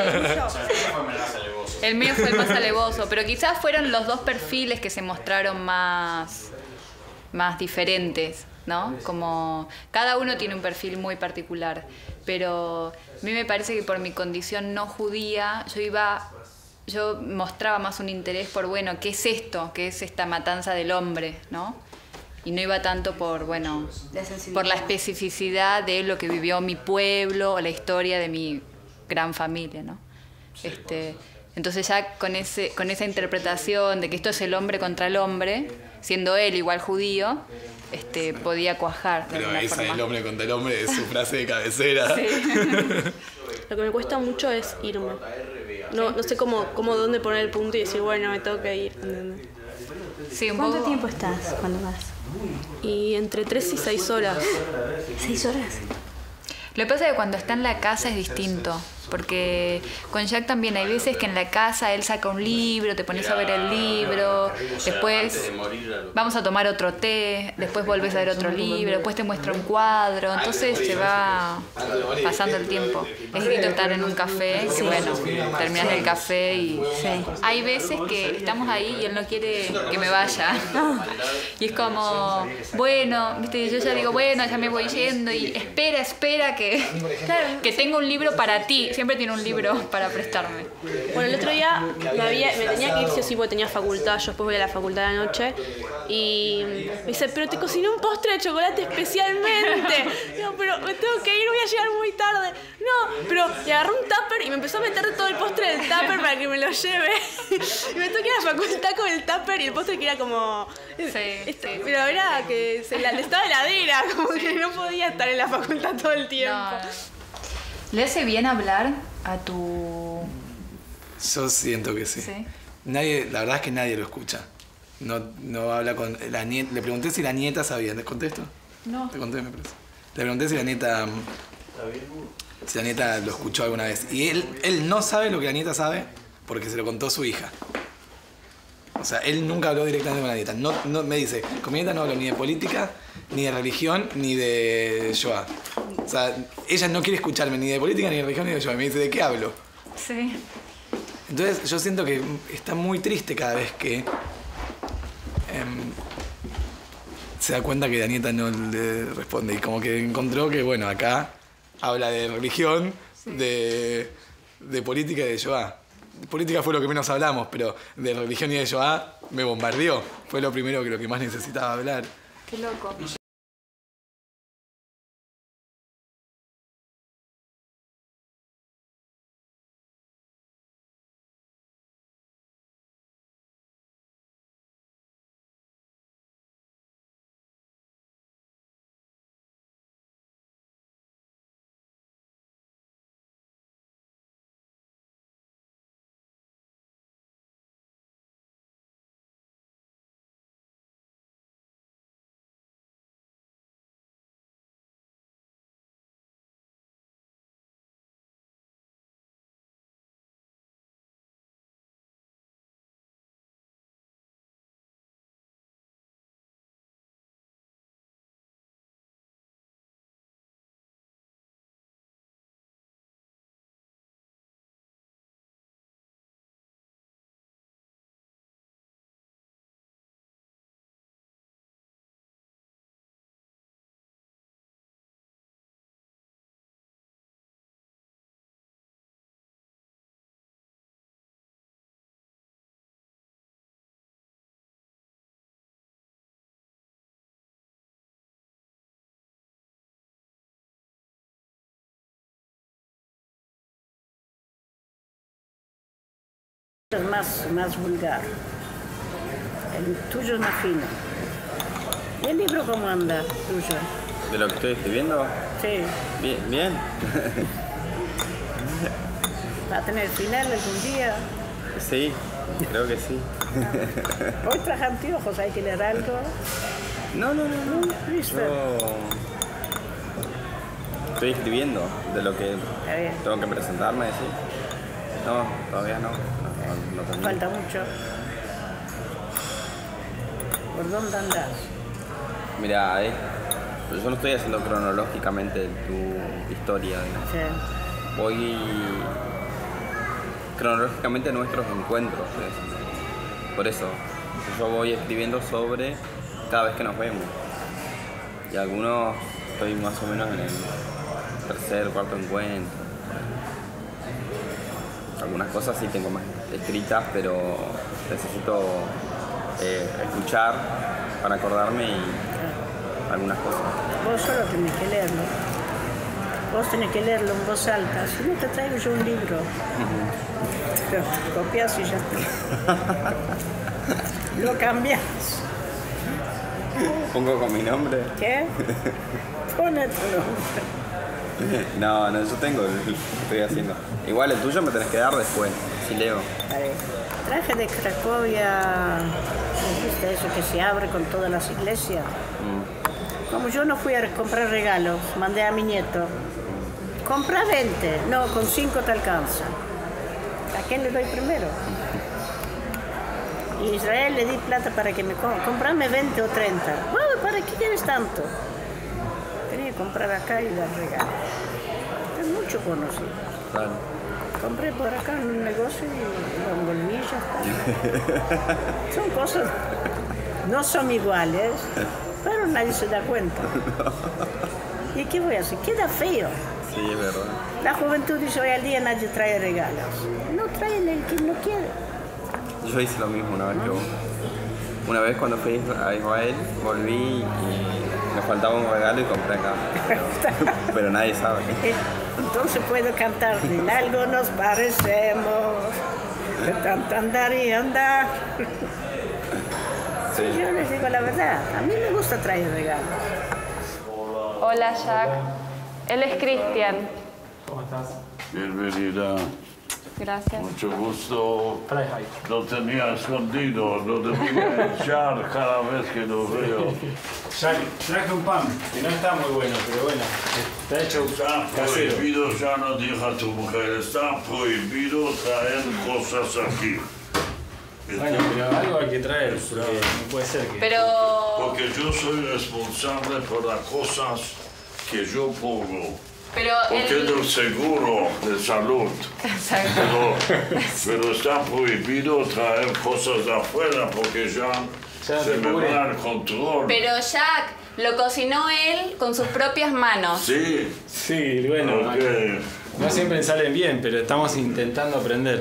El mío fue el más alevoso, pero quizás fueron los dos perfiles que se mostraron más, más diferentes, ¿no? Como cada uno tiene un perfil muy particular, pero a mí me parece que por mi condición no judía, yo iba, yo mostraba más un interés por, bueno, ¿qué es esto? ¿Qué es esta matanza del hombre? ¿No? Y no iba tanto por, bueno, por la especificidad de lo que vivió mi pueblo o la historia de mi gran familia, ¿no? Este, entonces ya con, ese, con esa interpretación de que esto es el hombre contra el hombre, siendo él igual judío, este, podía cuajar de Pero alguna esa forma. del hombre contra el hombre es su frase de cabecera. Sí. Lo que me cuesta mucho es irme. No, no sé cómo, cómo dónde poner el punto y decir, bueno, me tengo que ir. ¿Entendés? Sí, un ¿Cuánto poco- tiempo estás cuando vas? Y entre tres y seis horas. ¿Seis horas? Lo que pasa es que cuando está en la casa es distinto, porque con Jack también hay veces que en la casa él saca un libro, te pones a ver el libro, después vamos a tomar otro té, después volvés a ver otro libro, después te muestro un cuadro, entonces se va pasando el tiempo. Es distinto estar en un café, que bueno, terminas el café y hay veces que estamos ahí y él no quiere que me vaya. Y es como, bueno, viste, yo ya digo, bueno, ya me voy yendo y espera, espera que, que tengo un libro para ti. Siempre tiene un libro para prestarme. Bueno, el otro día me, había, me tenía que ir sí o sí porque tenía facultad. Yo después voy a la facultad de la noche. Y me dice, pero te cociné un postre de chocolate especialmente. No, pero me tengo que ir, voy a llegar muy tarde. No, pero y agarró un tupper y me empezó a meter todo el postre del tupper para que me lo lleve. Y me tuve que ir a la facultad con el tupper y el postre que era como... este, pero era que se la, le estaba heladera, como que no podía estar en la facultad todo el tiempo. ¿Le hace bien hablar a tu...? Yo siento que sí. Sí. Nadie, la verdad es que nadie lo escucha. No, no habla con la nieta. Le pregunté si la nieta sabía. ¿Te contesto? No. Te conté, me parece. Le pregunté si la nieta. Si la nieta lo escuchó alguna vez. Y él, él no sabe lo que la nieta sabe porque se lo contó su hija. O sea, él nunca habló directamente con la nieta. No, no, me dice, con mi nieta no hablo ni de política, ni de religión, ni de Shoah. O sea, ella no quiere escucharme ni de política, ni de religión, ni de Shoah. Me dice, ¿de qué hablo? Sí. Entonces yo siento que está muy triste cada vez que em, se da cuenta que la nieta no le responde. Y como que encontró que, bueno, acá habla de religión, de, de política y de Shoah. De política fue lo que menos hablamos, pero de religión y de Shoah me bombardeó. Fue lo primero que lo que más necesitaba hablar. Qué loco. Más, más vulgar. El tuyo es más fino. ¿El libro cómo anda, tuyo? ¿De lo que estoy escribiendo? Sí. Bien. bien. ¿Va a tener final algún día? Sí, creo que sí. Hoy traje anteojos, ¿hay que leer algo? No, no, no, no. ¿Listo? Yo estoy escribiendo de lo que tengo que presentarme, ¿sí? No, todavía no. no, no, no termino. Falta mucho. ¿Por dónde andás? Mira, eh, yo no estoy haciendo cronológicamente tu historia. ¿no? Sí. Voy cronológicamente nuestros encuentros. ¿sí? Por eso, yo voy escribiendo sobre cada vez que nos vemos. Y algunos estoy más o menos en el tercer, cuarto encuentro. Algunas cosas sí tengo más escritas, pero necesito eh, escuchar para acordarme y algunas cosas. Vos solo tenés que leerlo. Vos tenés que leerlo en voz alta. Si no, te traigo yo un libro. Lo copias y ya está. Lo cambias. ¿Pongo con mi nombre? ¿Qué? Pone tu nombre. No, no, yo tengo el que estoy haciendo. Igual el tuyo me tenés que dar después, si leo. Vale. Traje de Cracovia, ¿viste eso que se abre con todas las iglesias? Mm. Como yo no fui a comprar regalos, mandé a mi nieto. Compra veinte, no, con cinco te alcanza. ¿A quién le doy primero? Y a Israel le di plata para que me compre. Comprame veinte o treinta. Bueno, ¿para qué quieres tanto? Tenía que comprar acá y dar regalos. Es mucho conocido. Claro. Compré por acá en un negocio y lo envolví y ya está. Son cosas, no son iguales, pero nadie se da cuenta. ¿Y qué voy a hacer? Queda feo. Sí, es verdad. La juventud dice hoy al día nadie trae regalos. No traen el que no quiere. Yo hice lo mismo una vez que vos. Una vez cuando fui a Israel, volví y me faltaba un regalo y compré acá. Pero, pero nadie sabe. Entonces puedo cantar, en algo nos parecemos, de tanto andar y andar. Sí. Yo les digo la verdad, a mí me gusta traer regalos. Hola, Jack. Él es Cristian. ¿Cómo estás? Bienvenida. Gracias. Mucho gusto. Lo tenía escondido, lo debía echar cada vez que lo veo. Jack, traje un pan, que no está muy bueno, pero bueno, está hecho Está casero. prohibido, ya no dijo a tu mujer, está prohibido traer cosas aquí. Bueno, pero algo hay que traer, porque no puede ser que... Pero... Porque yo soy responsable por las cosas que yo pongo. Pero Porque el... del seguro de salud. Pero, pero está prohibido traer cosas de afuera porque ya, ya se me va el control. Pero Jack, lo cocinó él con sus propias manos. Sí. Sí, bueno, okay. No siempre salen bien, pero estamos intentando aprender.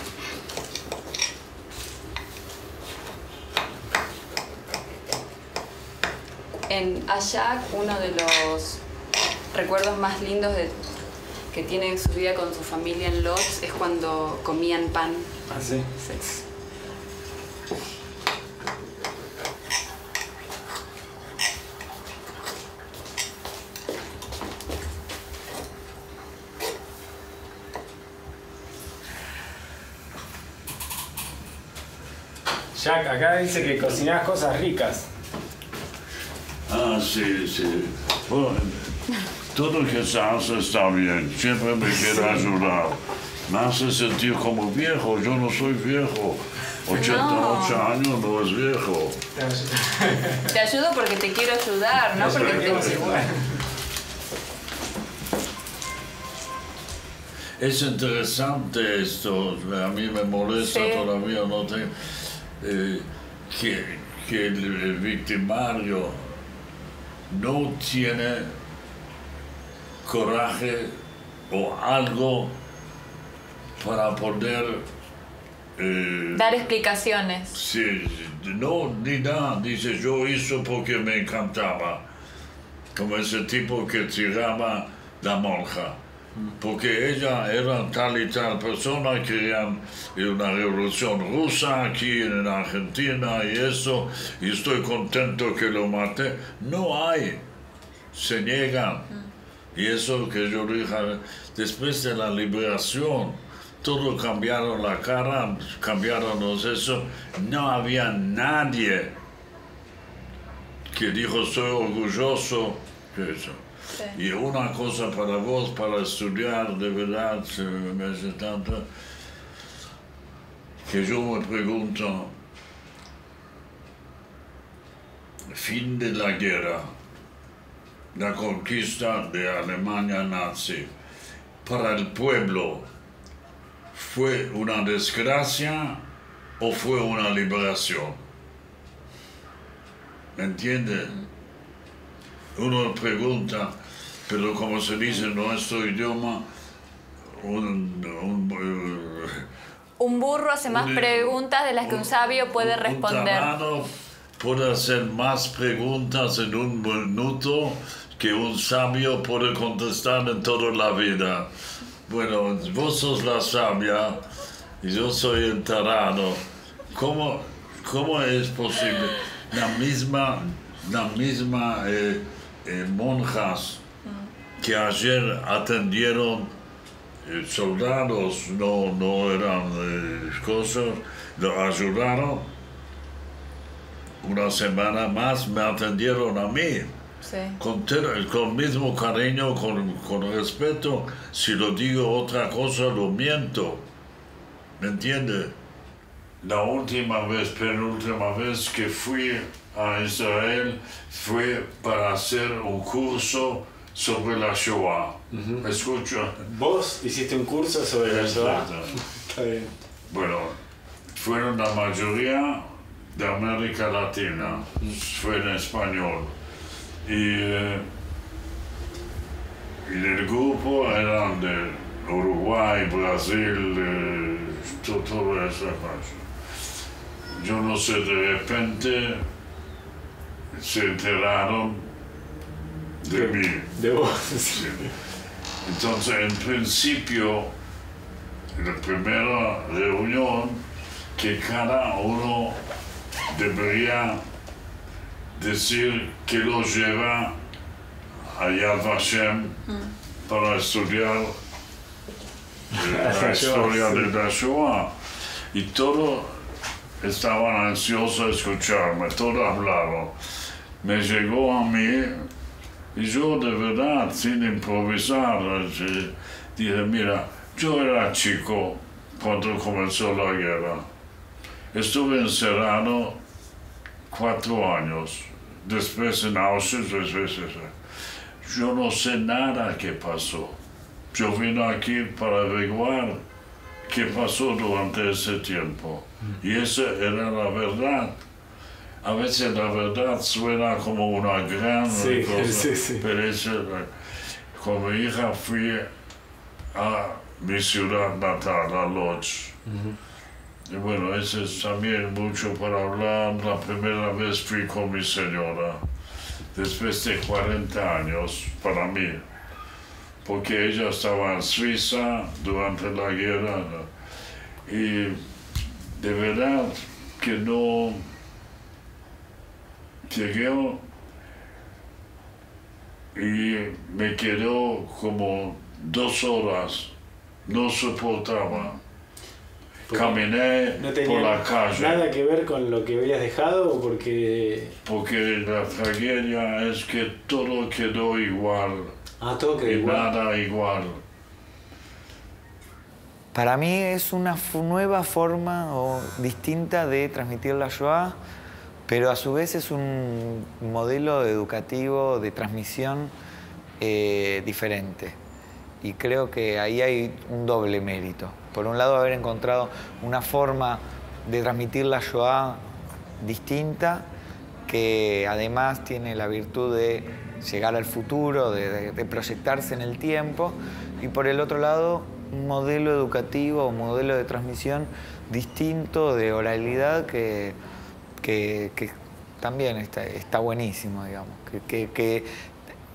En a Jack, uno de los recuerdos más lindos de, que tiene en su vida con su familia en Lodz es cuando comían pan. ¿Ah, sí? Sí. Jack, acá dice que cocinás cosas ricas. Ah, sí, sí. Bueno, todo lo que se hace está bien. Siempre me quiere ayudar. Me hace sentir como viejo. Yo no soy viejo. ochenta y ocho no. años no es viejo. Te ayudo porque te quiero ayudar, no porque te... Es interesante esto. A mí me molesta sí. todavía. No tengo, eh, que, que el victimario no tiene coraje o algo para poder... Eh, dar explicaciones. Sí, no, ni nada. Dice, yo hice porque me encantaba. Como ese tipo que tiraba la monja. Porque ella era tal y tal persona, querían una revolución rusa aquí en Argentina y eso, y estoy contento que lo maté. No hay, se niegan. Y eso que yo dije, después de la liberación, todo cambiaron la cara, cambiaron los eso, no había nadie que dijo soy orgulloso de eso. Sí. Y una cosa para vos, para estudiar, de verdad, me hace tanto, que yo me pregunto, fin de la guerra, la conquista de Alemania nazi, para el pueblo, ¿fue una desgracia o fue una liberación? ¿Me entiende? Uno pregunta, pero como se dice en nuestro idioma, un, un, un burro hace más un, preguntas de las que un sabio puede responder. Un tarado puede hacer más preguntas en un minuto que un sabio puede contestar en toda la vida. Bueno, vos sos la sabia y yo soy el tarado. ¿Cómo, cómo es posible? La misma, la misma eh, eh, monjas que ayer atendieron eh, soldados, no, no eran eh, cosas, lo ayudaron. Una semana más me atendieron a mí. Sí. Con, con el mismo cariño, con, con respeto. Si lo digo otra cosa, lo miento. ¿Me entiende? La última vez, penúltima vez que fui a Israel fue para hacer un curso sobre la Shoah. Uh-huh. ¿Escucha? ¿Vos hiciste un curso sobre la Shoah? Está bien. Bueno, fueron la mayoría de América Latina. Uh-huh. Fue en español. Y, eh, y del grupo eran de Uruguay, Brasil, eh, todo, toda esa cosa. Yo no sé, de repente se enteraron de, de mí. De vos. Sí. Entonces, en principio, en la primera reunión, que cada uno debería decir que lo lleva a Yad Vashem mm. para estudiar eh, la historia de la Shoah. Y todos estaban ansiosos a escucharme, todos hablaron. Me llegó a mí y yo de verdad, sin improvisar, dije, mira, yo era chico cuando comenzó la guerra. Estuve encerrado cuatro años, después en Auschwitz, después yo no sé nada qué pasó. Yo vine aquí para averiguar qué pasó durante ese tiempo. Y esa era la verdad. A veces la verdad suena como una gran sí, cosa, sí, sí. pero esa, con mi hija fui a mi ciudad natal, a Lodz. Uh-huh. Y bueno, eso es también mucho para hablar. La primera vez fui con mi señora, después de cuarenta años, para mí, porque ella estaba en Suiza durante la guerra, ¿no? Y de verdad que no llegué y me quedó como dos horas, no soportaba. Caminé no tenía por la calle. ¿Nada que ver con lo que habías dejado o porque...? Porque la tragedia es que todo quedó igual. Ah, todo quedó y igual. nada igual. Para mí es una nueva forma o distinta de transmitir la Shoah, pero a su vez es un modelo educativo de transmisión eh, diferente. Y creo que ahí hay un doble mérito. Por un lado, haber encontrado una forma de transmitir la Shoah distinta, que además tiene la virtud de llegar al futuro, de, de, de proyectarse en el tiempo. Y por el otro lado, un modelo educativo, un modelo de transmisión distinto, de oralidad, que, que, que también está, está buenísimo, digamos. Que, que, que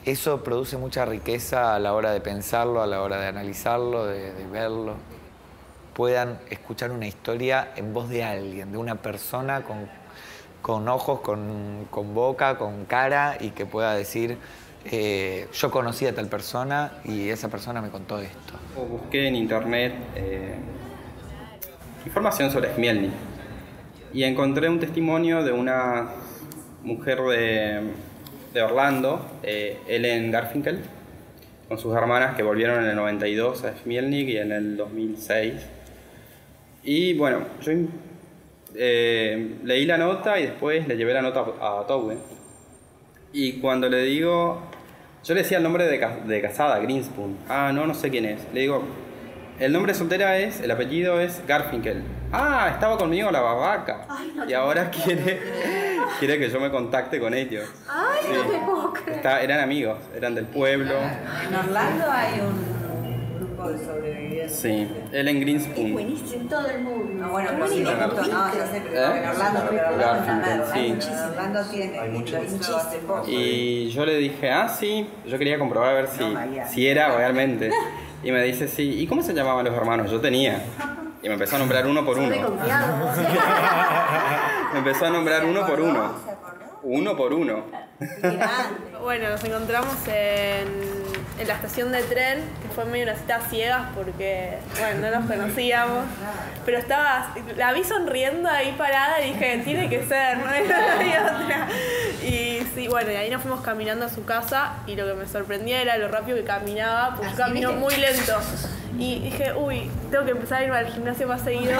eso produce mucha riqueza a la hora de pensarlo, a la hora de analizarlo, de, de verlo. Puedan escuchar una historia en voz de alguien, de una persona con, con ojos, con, con boca, con cara, y que pueda decir, eh, yo conocí a tal persona y esa persona me contó esto. Busqué en internet eh, información sobre Chmielnik y encontré un testimonio de una mujer de, de Orlando, eh, Ellen Garfinkel, con sus hermanas que volvieron en el noventa y dos a Chmielnik y en el dos mil seis. Y bueno, yo eh, leí la nota y después le llevé la nota a Towe. Y cuando le digo, yo le decía el nombre de, de casada, Greenspoon. Ah, no, no sé quién es. Le digo, el nombre de soltera es, el apellido es Garfinkel. Ah, estaba conmigo la barraca. Ay, no, y ahora quiere, quiere que yo me contacte con ellos. Ay, sí. No te puedo creer. Está, eran amigos, eran del pueblo. En Orlando hay un grupo de sobrevivientes. Sí, Ellen Greenspoon. Es buenísimo en todo el mundo. No, bueno, pero sí, no, no, ya sé, pero en Orlando, pero Orlando sí. Hay muchísimo. Orlando tiene, hay muchísimo. Y yo le dije, ah, sí, yo quería comprobar a ver si, si era realmente. Y me dice, sí, ¿y cómo se llamaban los hermanos? Yo tenía. Y me empezó a nombrar uno por uno. Me empezó a nombrar uno por uno. Uno por uno. Bueno, nos encontramos en, en la estación de tren, que fue medio una cita ciegas porque, bueno, no nos conocíamos. Pero estaba, la vi sonriendo ahí parada y dije, tiene que ser, no hay otra. Y sí, bueno, y ahí nos fuimos caminando a su casa y lo que me sorprendía era lo rápido que caminaba, pues caminó muy lento. Y dije, uy, tengo que empezar a irme al gimnasio más seguido.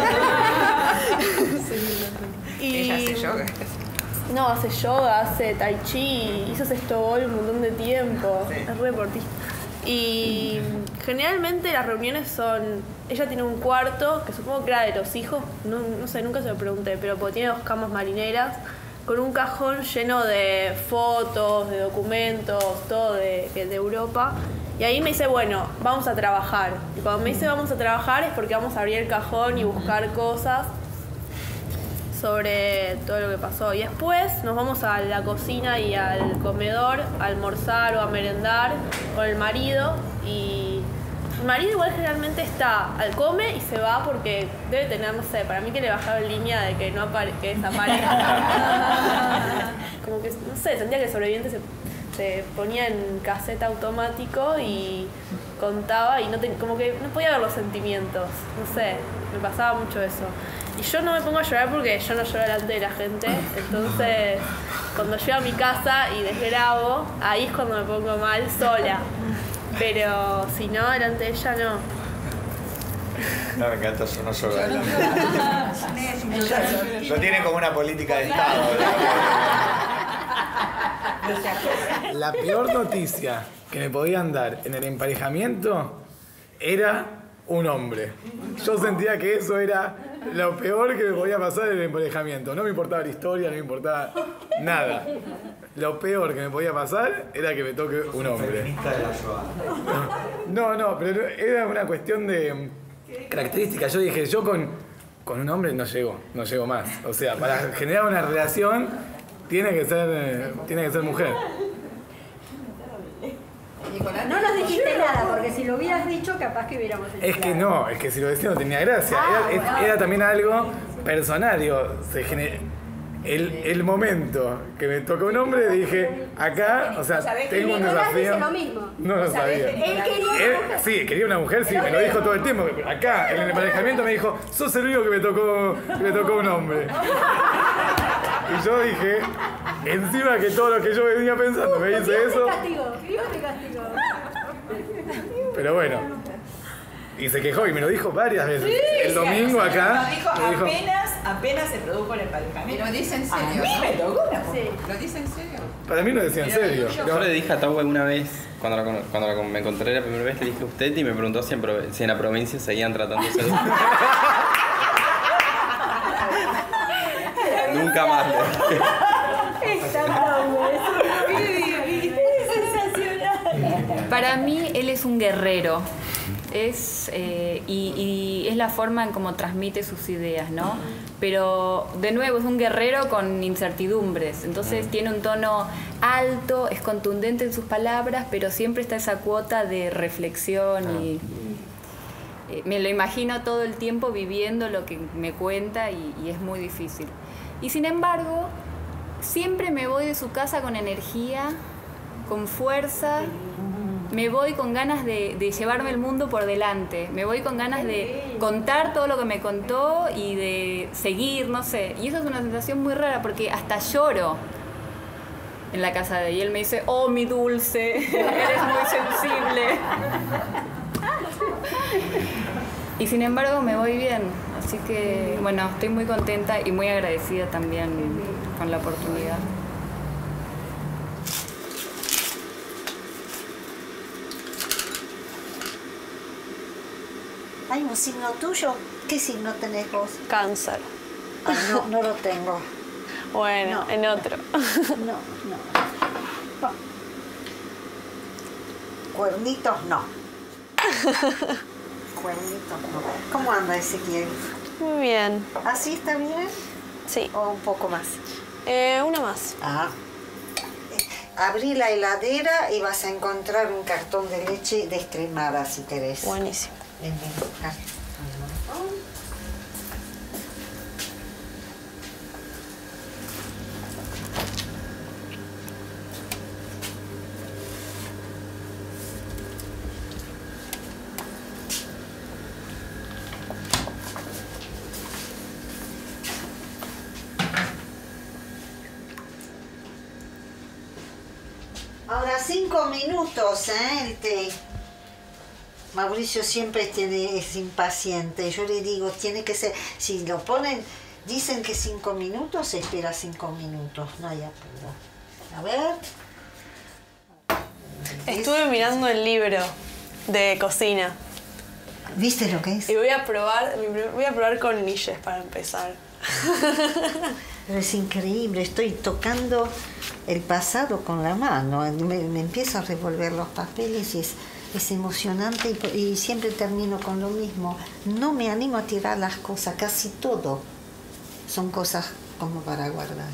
Y ella hace yoga. No, hace yoga, hace tai chi, hizo sextobol un montón de tiempo, sí. Es re deportista. Y generalmente las reuniones son, ella tiene un cuarto, que supongo que era de los hijos, no, no sé, nunca se lo pregunté, pero tiene dos camas marineras, con un cajón lleno de fotos, de documentos, todo de, de Europa. Y ahí me dice, bueno, vamos a trabajar. Y cuando me dice vamos a trabajar es porque vamos a abrir el cajón y buscar cosas sobre todo lo que pasó. Y después nos vamos a la cocina y al comedor a almorzar o a merendar con el marido. Y el marido igual generalmente está, al come y se va porque debe tener, no sé, para mí que le bajaba en línea de que no apare que desaparezca. Como que, no sé, sentía que el sobreviviente se, se ponía en caseta automático y contaba y no te, como que no podía ver los sentimientos, no sé, me pasaba mucho eso. Y yo no me pongo a llorar porque yo no lloro delante de la gente, entonces cuando llego a mi casa y desgrabo, ahí es cuando me pongo mal sola. Pero si no, delante de ella no. No, me encanta, yo no lloro. Lo tiene como una política de Estado. La peor noticia que me podían dar en el emparejamiento era un hombre. Yo sentía que eso era lo peor que me podía pasar en el emparejamiento. No me importaba la historia, no me importaba nada. Lo peor que me podía pasar era que me toque un hombre. No, no, pero era una cuestión de características. Yo dije, yo con, con un hombre no llego, no llego más. O sea, para generar una relación tiene que ser, tiene que ser mujer. No nos dijiste nada, porque si lo hubieras dicho, capaz que hubiéramos hecho. Es que no, es que si lo decía no tenía gracia. Ah, era, bueno. era también algo personal, digo, se gener... el, el momento que me tocó un hombre, dije, acá, o sea, tengo un desafío. Lo mismo. No lo sabía. Él quería Él, sí, quería una mujer, sí, me lo dijo todo el tiempo. Acá, en el emparejamiento me dijo, sos el único que me tocó, que me tocó un hombre. Y yo dije, encima que todo lo que yo venía pensando, me dice eso. Dios te castigó, Dios te castigó. Pero bueno. Y se quejó y me lo dijo varias veces. Sí, el domingo sí, acá. Lo dijo, me dijo, apenas, apenas se produjo el emparejamiento. ¿Lo dice en serio? A mí me tocó una Sí. ¿Lo dice en serio? para mí lo decía en serio. Yo le dije a Taue una vez, cuando, la, cuando la, me encontré la primera vez, le dije a usted y me preguntó si en, Prov- si en la provincia seguían tratándose de... Nunca más le dije. Está bravo, es sensacional. Para mí, él es un guerrero. Es, eh, y, y es la forma en cómo transmite sus ideas, ¿no? Pero, de nuevo, es un guerrero con incertidumbres. Entonces tiene un tono alto, es contundente en sus palabras, pero siempre está esa cuota de reflexión y... Eh, me lo imagino todo el tiempo viviendo lo que me cuenta y, y es muy difícil. Y sin embargo, siempre me voy de su casa con energía, con fuerza, me voy con ganas de, de llevarme el mundo por delante, me voy con ganas de contar todo lo que me contó y de seguir, no sé. Y eso es una sensación muy rara porque hasta lloro en la casa de él. Y él me dice, oh, mi dulce, eres muy sensible. Y sin embargo me voy bien, así que bueno, estoy muy contenta y muy agradecida también con la oportunidad. ¿Hay un signo tuyo? ¿Qué signo tenés vos? Cáncer. Ah, no, no lo tengo. Bueno, No. en otro. No, no. No. Cuernitos no. Cuernitos no. ¿Cómo anda Ezequiel? Muy bien. ¿Así está bien? Sí. ¿O un poco más? Eh, una más. Ah. Abrí la heladera y vas a encontrar un cartón de leche descremada si querés. Buenísimo. Ven, ven, acá. Ahora cinco minutos, ¿eh? El té. Mauricio siempre tiene, es impaciente. Yo le digo, tiene que ser, si lo ponen, dicen que cinco minutos, espera cinco minutos, no hay apuro. A ver. Estuve mirando el libro de cocina. ¿Viste lo que es? Y voy a probar, voy a probar con Nilles para empezar. Pero es increíble, estoy tocando el pasado con la mano, me, me empiezo a revolver los papeles y es, es emocionante y, y siempre termino con lo mismo. No me animo a tirar las cosas, casi todo son cosas como para guardar.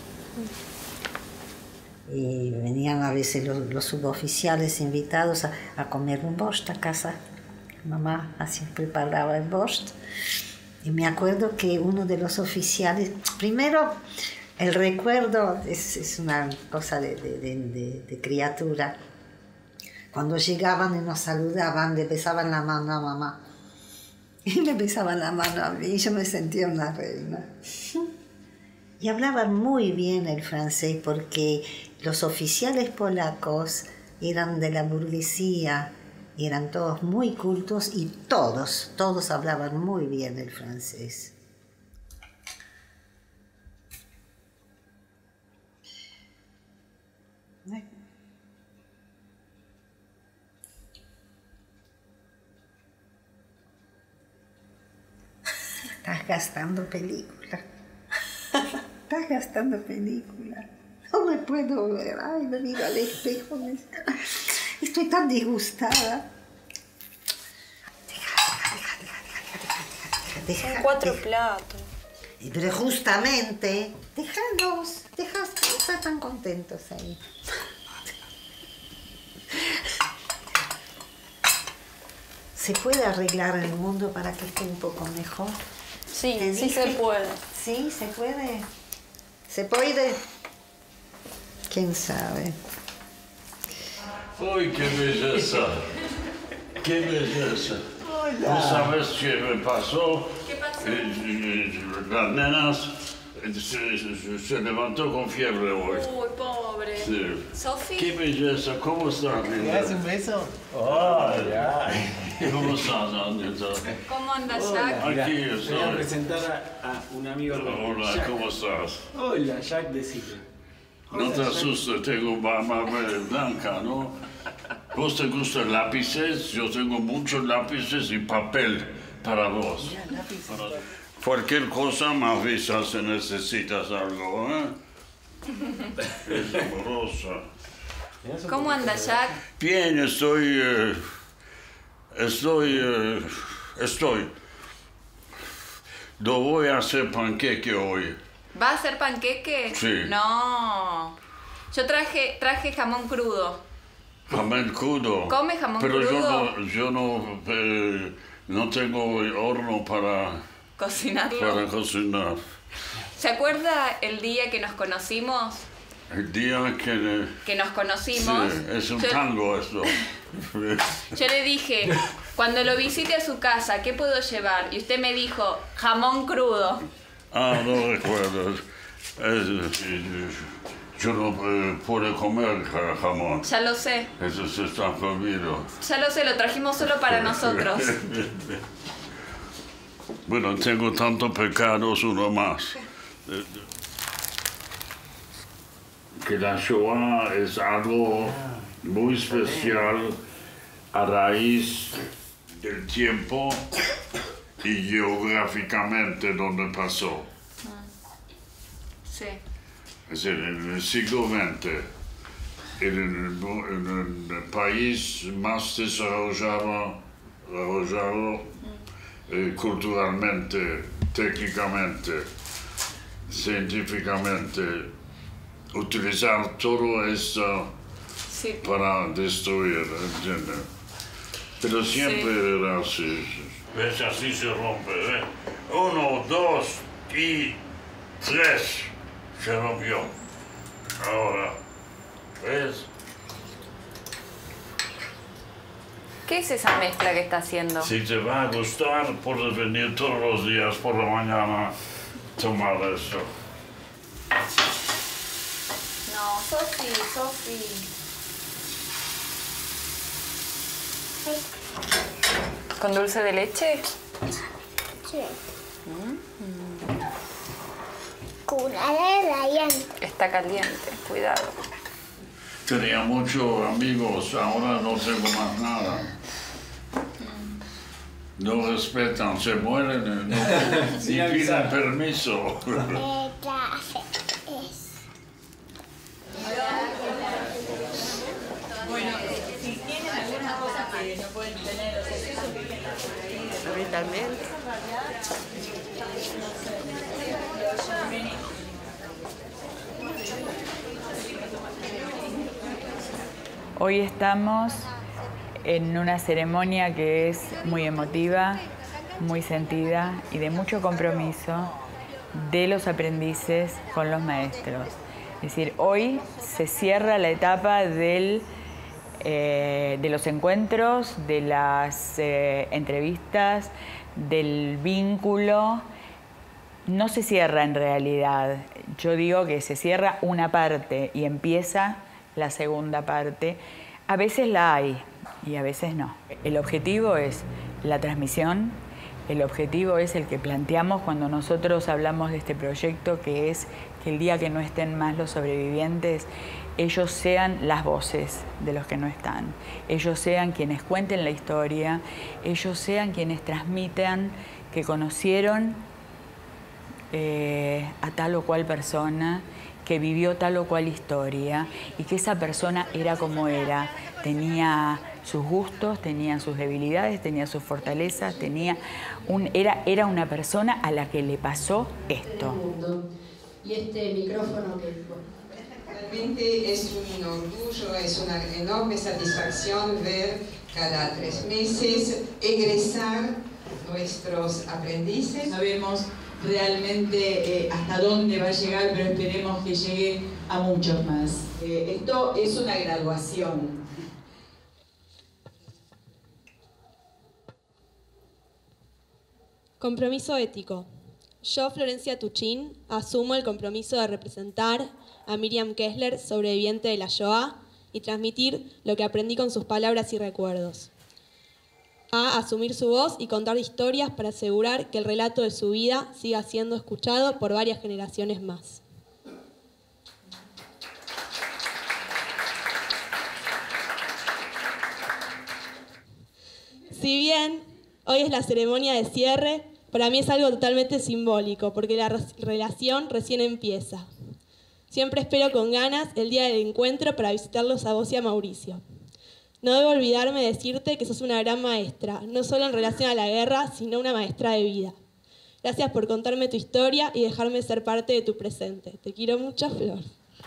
Y venían a veces los, los suboficiales invitados a, a comer un borscht a casa. Mamá así preparaba el borscht. Y me acuerdo que uno de los oficiales, primero el recuerdo es, es una cosa de, de, de, de, de criatura. Cuando llegaban y nos saludaban, le besaban la mano a mamá. Y me besaban la mano a mí y yo me sentía una reina. Y hablaban muy bien el francés porque los oficiales polacos eran de la burguesía. Y eran todos muy cultos y todos, todos hablaban muy bien el francés. Estás gastando película. Estás gastando película. No me puedo ver. Ay, me miro al espejo. Me... Estoy tan disgustada. Deja, deja, deja, deja, deja, deja, Son cuatro deja. platos. Y pero justamente, déjalos, dejas, están tan contentos ahí. ¿Se puede arreglar el mundo para que esté un poco mejor? Sí, ¿Te sí dije? se puede. Sí, se puede. ¿Se puede? ¿Quién sabe? ¡Uy, qué belleza! ¡Qué belleza! Hola. ¿No sabes qué me pasó? ¿Qué pasó? Eh, eh, Las nenas eh, se, se- se levantó con fiebre hoy. Uy, pobre. Sí. Sofi. ¡Qué belleza! ¿Cómo estás, ¿Le linda? das un beso? Ay, ¿Cómo estás, Anita? ¿Cómo andas, Jack? Hola, Aquí mira, estoy. voy a presentar a, a un amigo. Hola, Jack. ¿cómo estás? Hola, Jack de Sile. No te asustes, tengo barba blanca, ¿no? ¿Vos te gustan lápices? Yo tengo muchos lápices y papel para vos. Para cualquier cosa me avisas si necesitas algo, ¿eh? Es amorosa. ¿Cómo anda, Jack? Bien, estoy eh, Estoy, eh, estoy. No voy a hacer panqueque hoy. ¿Va a hacer panqueque? Sí. No. Yo traje, traje jamón crudo. Jamón crudo. ¿Come jamón Pero crudo? yo no, yo no, eh, no tengo horno para, ¿Cocinarlo? para cocinar. ¿Se acuerda el día que nos conocimos? El día que... Que nos conocimos. Sí, es un yo, tango esto. yo le dije, cuando lo visite a su casa, ¿qué puedo llevar? Y usted me dijo, jamón crudo. Ah, no recuerdo. Es, eh, yo no eh, puedo comer jamón. Ya lo sé. Eso se está prohibido. Ya lo sé, lo trajimos solo para nosotros. Bueno, tengo tantos pecados, uno más. Que la Shoah es algo muy especial a raíz del tiempo y geográficamente donde pasó. Sí. Es decir, en el siglo veinte, en el, en el país más desarrollado, desarrollado eh, culturalmente, técnicamente, científicamente, utilizar todo esto sí. para destruir, ¿entiendes? Pero siempre sí. Era así. ¿Ves? Así se rompe, ¿eh? Uno, dos y tres. Se rompió. Ahora, ¿ves? ¿Qué es esa mezcla que está haciendo? Si te va a gustar, puedes venir todos los días por la mañana a tomar eso. No, Sofi, Sofi. ¿Con dulce de leche? Sí. Mm. Caliente. Está caliente, cuidado. Tenía muchos amigos, ahora no tengo más nada. No respetan, se mueren, no, sí, ni piden permiso. Bueno, si tienen alguna cosa que no pueden tener los excesos que tienen a mí también. Hoy estamos en una ceremonia que es muy emotiva, muy sentida y de mucho compromiso de los aprendices con los maestros. Es decir, hoy se cierra la etapa del, eh, de los encuentros, de las eh, entrevistas, del vínculo. No se cierra en realidad. Yo digo que se cierra una parte y empieza la segunda parte. A veces la hay y a veces no. El objetivo es la transmisión, el objetivo es el que planteamos cuando nosotros hablamos de este proyecto, que es que el día que no estén más los sobrevivientes, ellos sean las voces de los que no están, ellos sean quienes cuenten la historia, ellos sean quienes transmitan que conocieron eh, a tal o cual persona, que vivió tal o cual historia y que esa persona era como era, tenía sus gustos, tenía sus debilidades, tenía sus fortalezas, tenía un, era, era una persona a la que le pasó esto. Y este micrófono que... Realmente es un orgullo, es una enorme satisfacción ver cada tres meses egresar nuestros aprendices. Sabemos realmente eh, hasta dónde va a llegar, pero esperemos que llegue a muchos más. Eh, esto es una graduación. Compromiso ético. Yo, Florencia Tuchín, asumo el compromiso de representar a Miriam Kessler, sobreviviente de la Shoah, y transmitir lo que aprendí con sus palabras y recuerdos. A asumir su voz y contar historias para asegurar que el relato de su vida siga siendo escuchado por varias generaciones más. Si bien hoy es la ceremonia de cierre, para mí es algo totalmente simbólico, porque la relación recién empieza. Siempre espero con ganas el día del encuentro para visitarlos a vos y a Mauricio. No debo olvidarme de decirte que sos una gran maestra, no solo en relación a la guerra, sino una maestra de vida. Gracias por contarme tu historia y dejarme ser parte de tu presente. Te quiero mucho, Flor.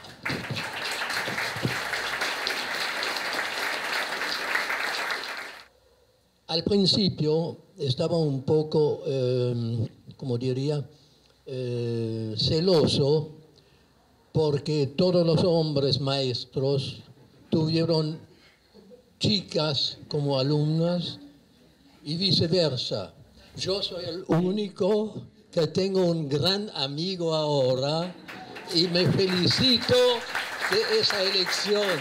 Al principio estaba un poco, eh, como diría, eh, celoso porque todos los hombres maestros tuvieron chicas como alumnas y viceversa. Yo soy el único que tengo un gran amigo ahora y me felicito de esa elección.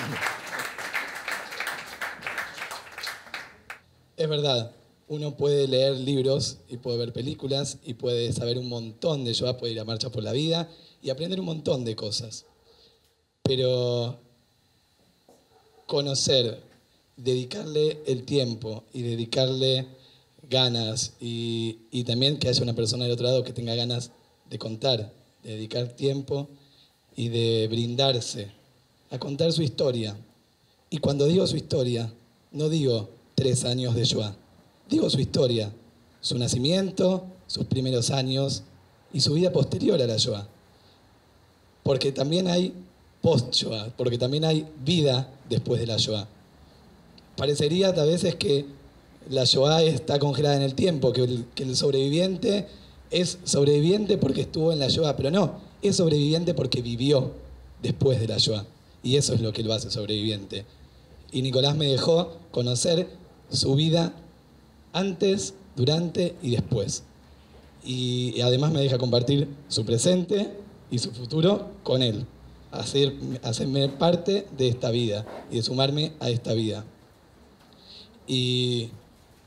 Es verdad, uno puede leer libros y puede ver películas y puede saber un montón de Shoah, puede ir a Marcha por la Vida y aprender un montón de cosas. Pero conocer, dedicarle el tiempo y dedicarle ganas y, y también que haya una persona del otro lado que tenga ganas de contar, de dedicar tiempo y de brindarse a contar su historia. Y cuando digo su historia, no digo tres años de Shoah, digo su historia, su nacimiento, sus primeros años y su vida posterior a la Shoah. Porque también hay post-Shoah, porque también hay vida después de la Shoah. Parecería a veces que la Shoah está congelada en el tiempo, que el, que el sobreviviente es sobreviviente porque estuvo en la Shoah, pero no, es sobreviviente porque vivió después de la Shoah. Y eso es lo que lo hace sobreviviente. Y Nicolás me dejó conocer su vida antes, durante y después. Y además me deja compartir su presente y su futuro con él. Hacer, hacerme parte de esta vida y de sumarme a esta vida. Y,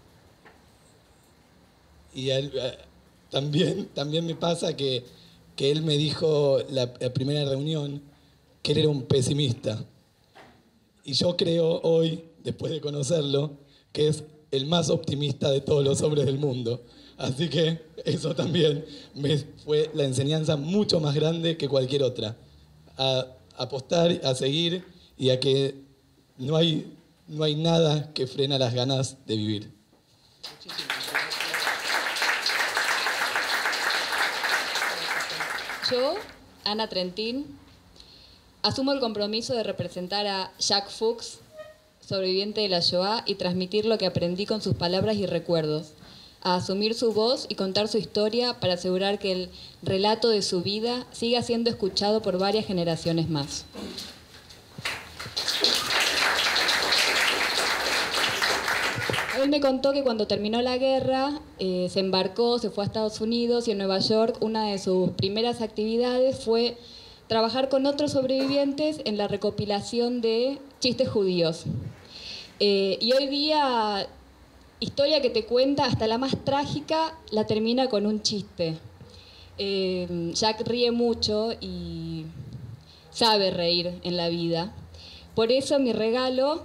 y él, también, también me pasa que, que él me dijo la, la primera reunión que él era un pesimista. Y yo creo hoy, después de conocerlo, que es el más optimista de todos los hombres del mundo. Así que eso también me fue la enseñanza mucho más grande que cualquier otra. A apostar, a seguir y a que no hay, no hay nada que frena las ganas de vivir. Yo, Ana Trentín, asumo el compromiso de representar a Jacques Fuchs, sobreviviente de la Shoah, y transmitir lo que aprendí con sus palabras y recuerdos, a asumir su voz y contar su historia para asegurar que el relato de su vida siga siendo escuchado por varias generaciones más. Él me contó que cuando terminó la guerra eh, se embarcó, se fue a Estados Unidos y en Nueva York una de sus primeras actividades fue trabajar con otros sobrevivientes en la recopilación de chistes judíos. Eh, y hoy día, historia que te cuenta, hasta la más trágica, la termina con un chiste. Eh, Jack ríe mucho y sabe reír en la vida. Por eso mi regalo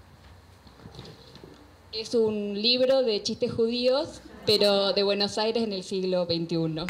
es un libro de chistes judíos, pero de Buenos Aires en el siglo veintiuno.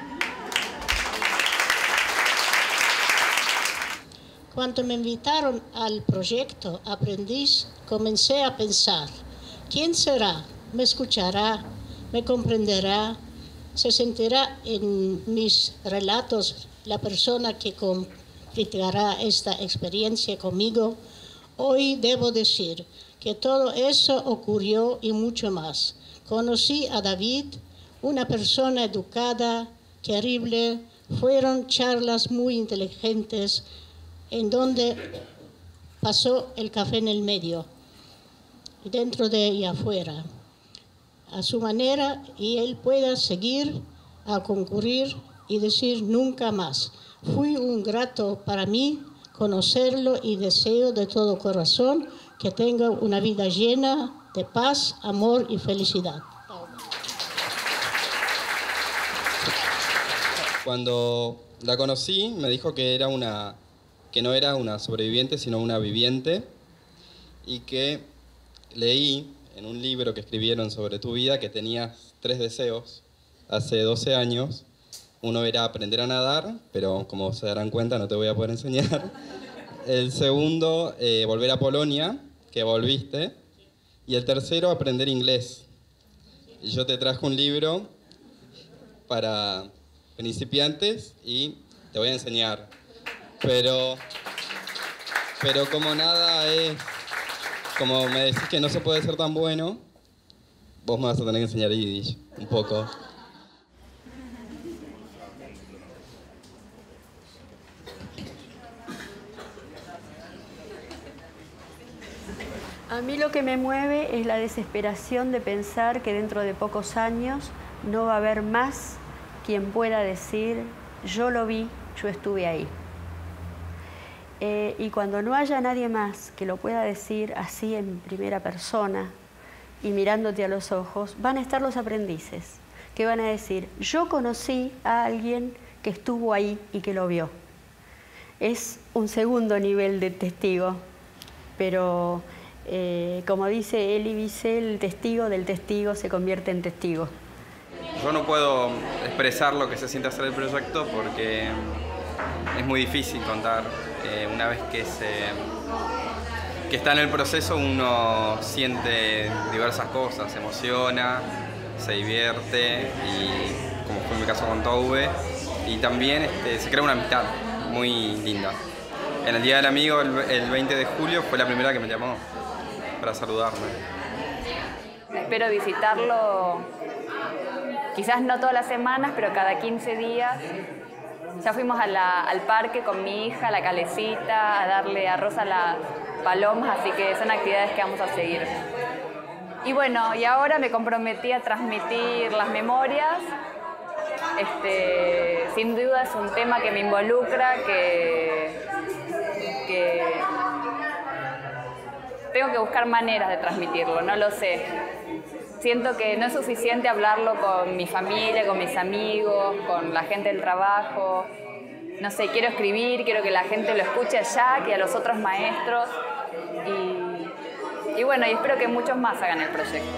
Cuando me invitaron al proyecto Aprendiz, comencé a pensar, ¿quién será? ¿Me escuchará? ¿Me comprenderá? ¿Se sentirá en mis relatos la persona que compartirá esta experiencia conmigo? Hoy debo decir que todo eso ocurrió y mucho más. Conocí a David, una persona educada, querible, fueron charlas muy inteligentes, en donde pasó el café en el medio, dentro de y afuera, a su manera, y él pueda seguir a concurrir y decir nunca más. Fue un grato para mí conocerlo y deseo de todo corazón que tenga una vida llena de paz, amor y felicidad. Cuando la conocí, me dijo que era una que no era una sobreviviente, sino una viviente, y que leí en un libro que escribieron sobre tu vida que tenías tres deseos hace doce años. Uno era aprender a nadar, pero como se darán cuenta no te voy a poder enseñar. El segundo, eh, volver a Polonia, que volviste. Y el tercero, aprender inglés. Y yo te traje un libro para principiantes y te voy a enseñar. Pero, pero como nada es, como me decís que no se puede ser tan bueno, vos me vas a tener que enseñar Yiddish un poco. A mí lo que me mueve es la desesperación de pensar que dentro de pocos años no va a haber más quien pueda decir, yo lo vi, yo estuve ahí. Eh, y cuando no haya nadie más que lo pueda decir así en primera persona y mirándote a los ojos, van a estar los aprendices, que van a decir, yo conocí a alguien que estuvo ahí y que lo vio. Es un segundo nivel de testigo, pero... Eh, como dice Elie Wiesel, el testigo del testigo se convierte en testigo. Yo no puedo expresar lo que se siente hacer el proyecto porque es muy difícil contar. Eh, una vez que, se, que está en el proceso uno siente diversas cosas, se emociona, se divierte, y como fue mi caso con Tove, y también este, se crea una amistad muy linda. En el Día del Amigo, el, el veinte de julio, fue la primera que me llamó para saludarme. Espero visitarlo, quizás no todas las semanas, pero cada quince días. Ya fuimos a la, al parque con mi hija, a la calecita, a darle arroz a las palomas, así que son actividades que vamos a seguir. Y bueno, y ahora me comprometí a transmitir las memorias. Este, sin duda es un tema que me involucra, que, que tengo que buscar maneras de transmitirlo, no lo sé. Siento que no es suficiente hablarlo con mi familia, con mis amigos, con la gente del trabajo. No sé, quiero escribir, quiero que la gente lo escuche allá, que a los otros maestros. Y, y bueno, y espero que muchos más hagan el proyecto.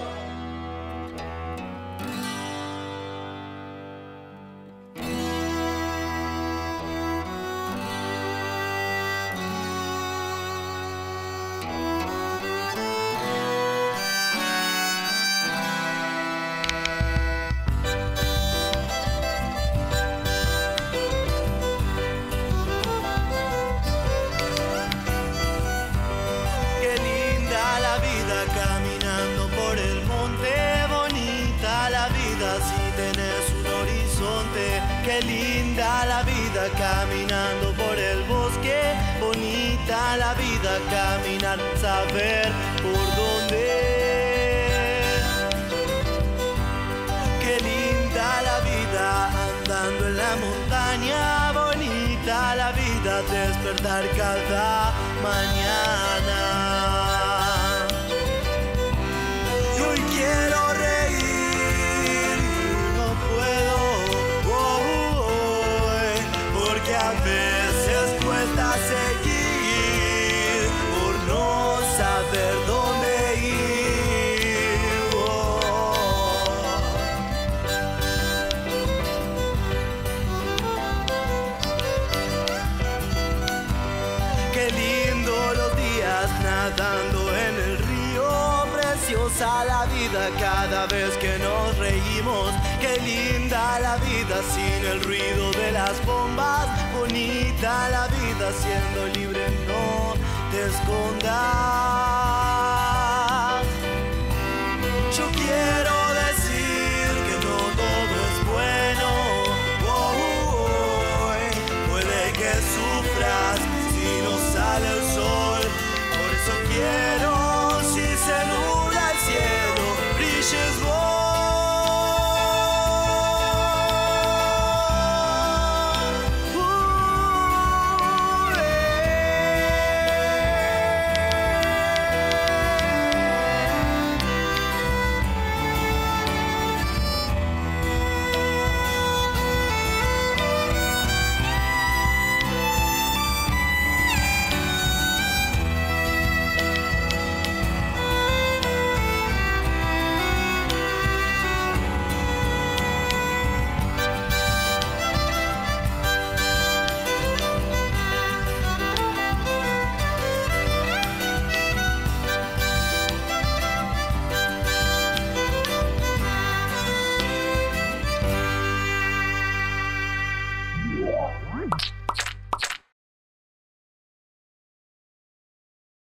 Qué linda la vida caminando por el bosque, bonita la vida caminar, saber por dónde. Qué linda la vida andando en la montaña, bonita la vida despertar cada mañana. Y hoy quiero reír, no puedo. Que a veces cuesta seguir por no saber dónde ir. Oh. Qué lindo los días nadando en el río, preciosa la vida cada vez que nos reímos. Qué linda la vida sin el ruido de las bombas, bonita la vida siendo libre, no te escondas. Yo quiero decir que no todo es bueno, oh, oh, oh. Puede que sufras si no sale el sol, por eso quiero, si se nubla el cielo, brilles vos. Chao.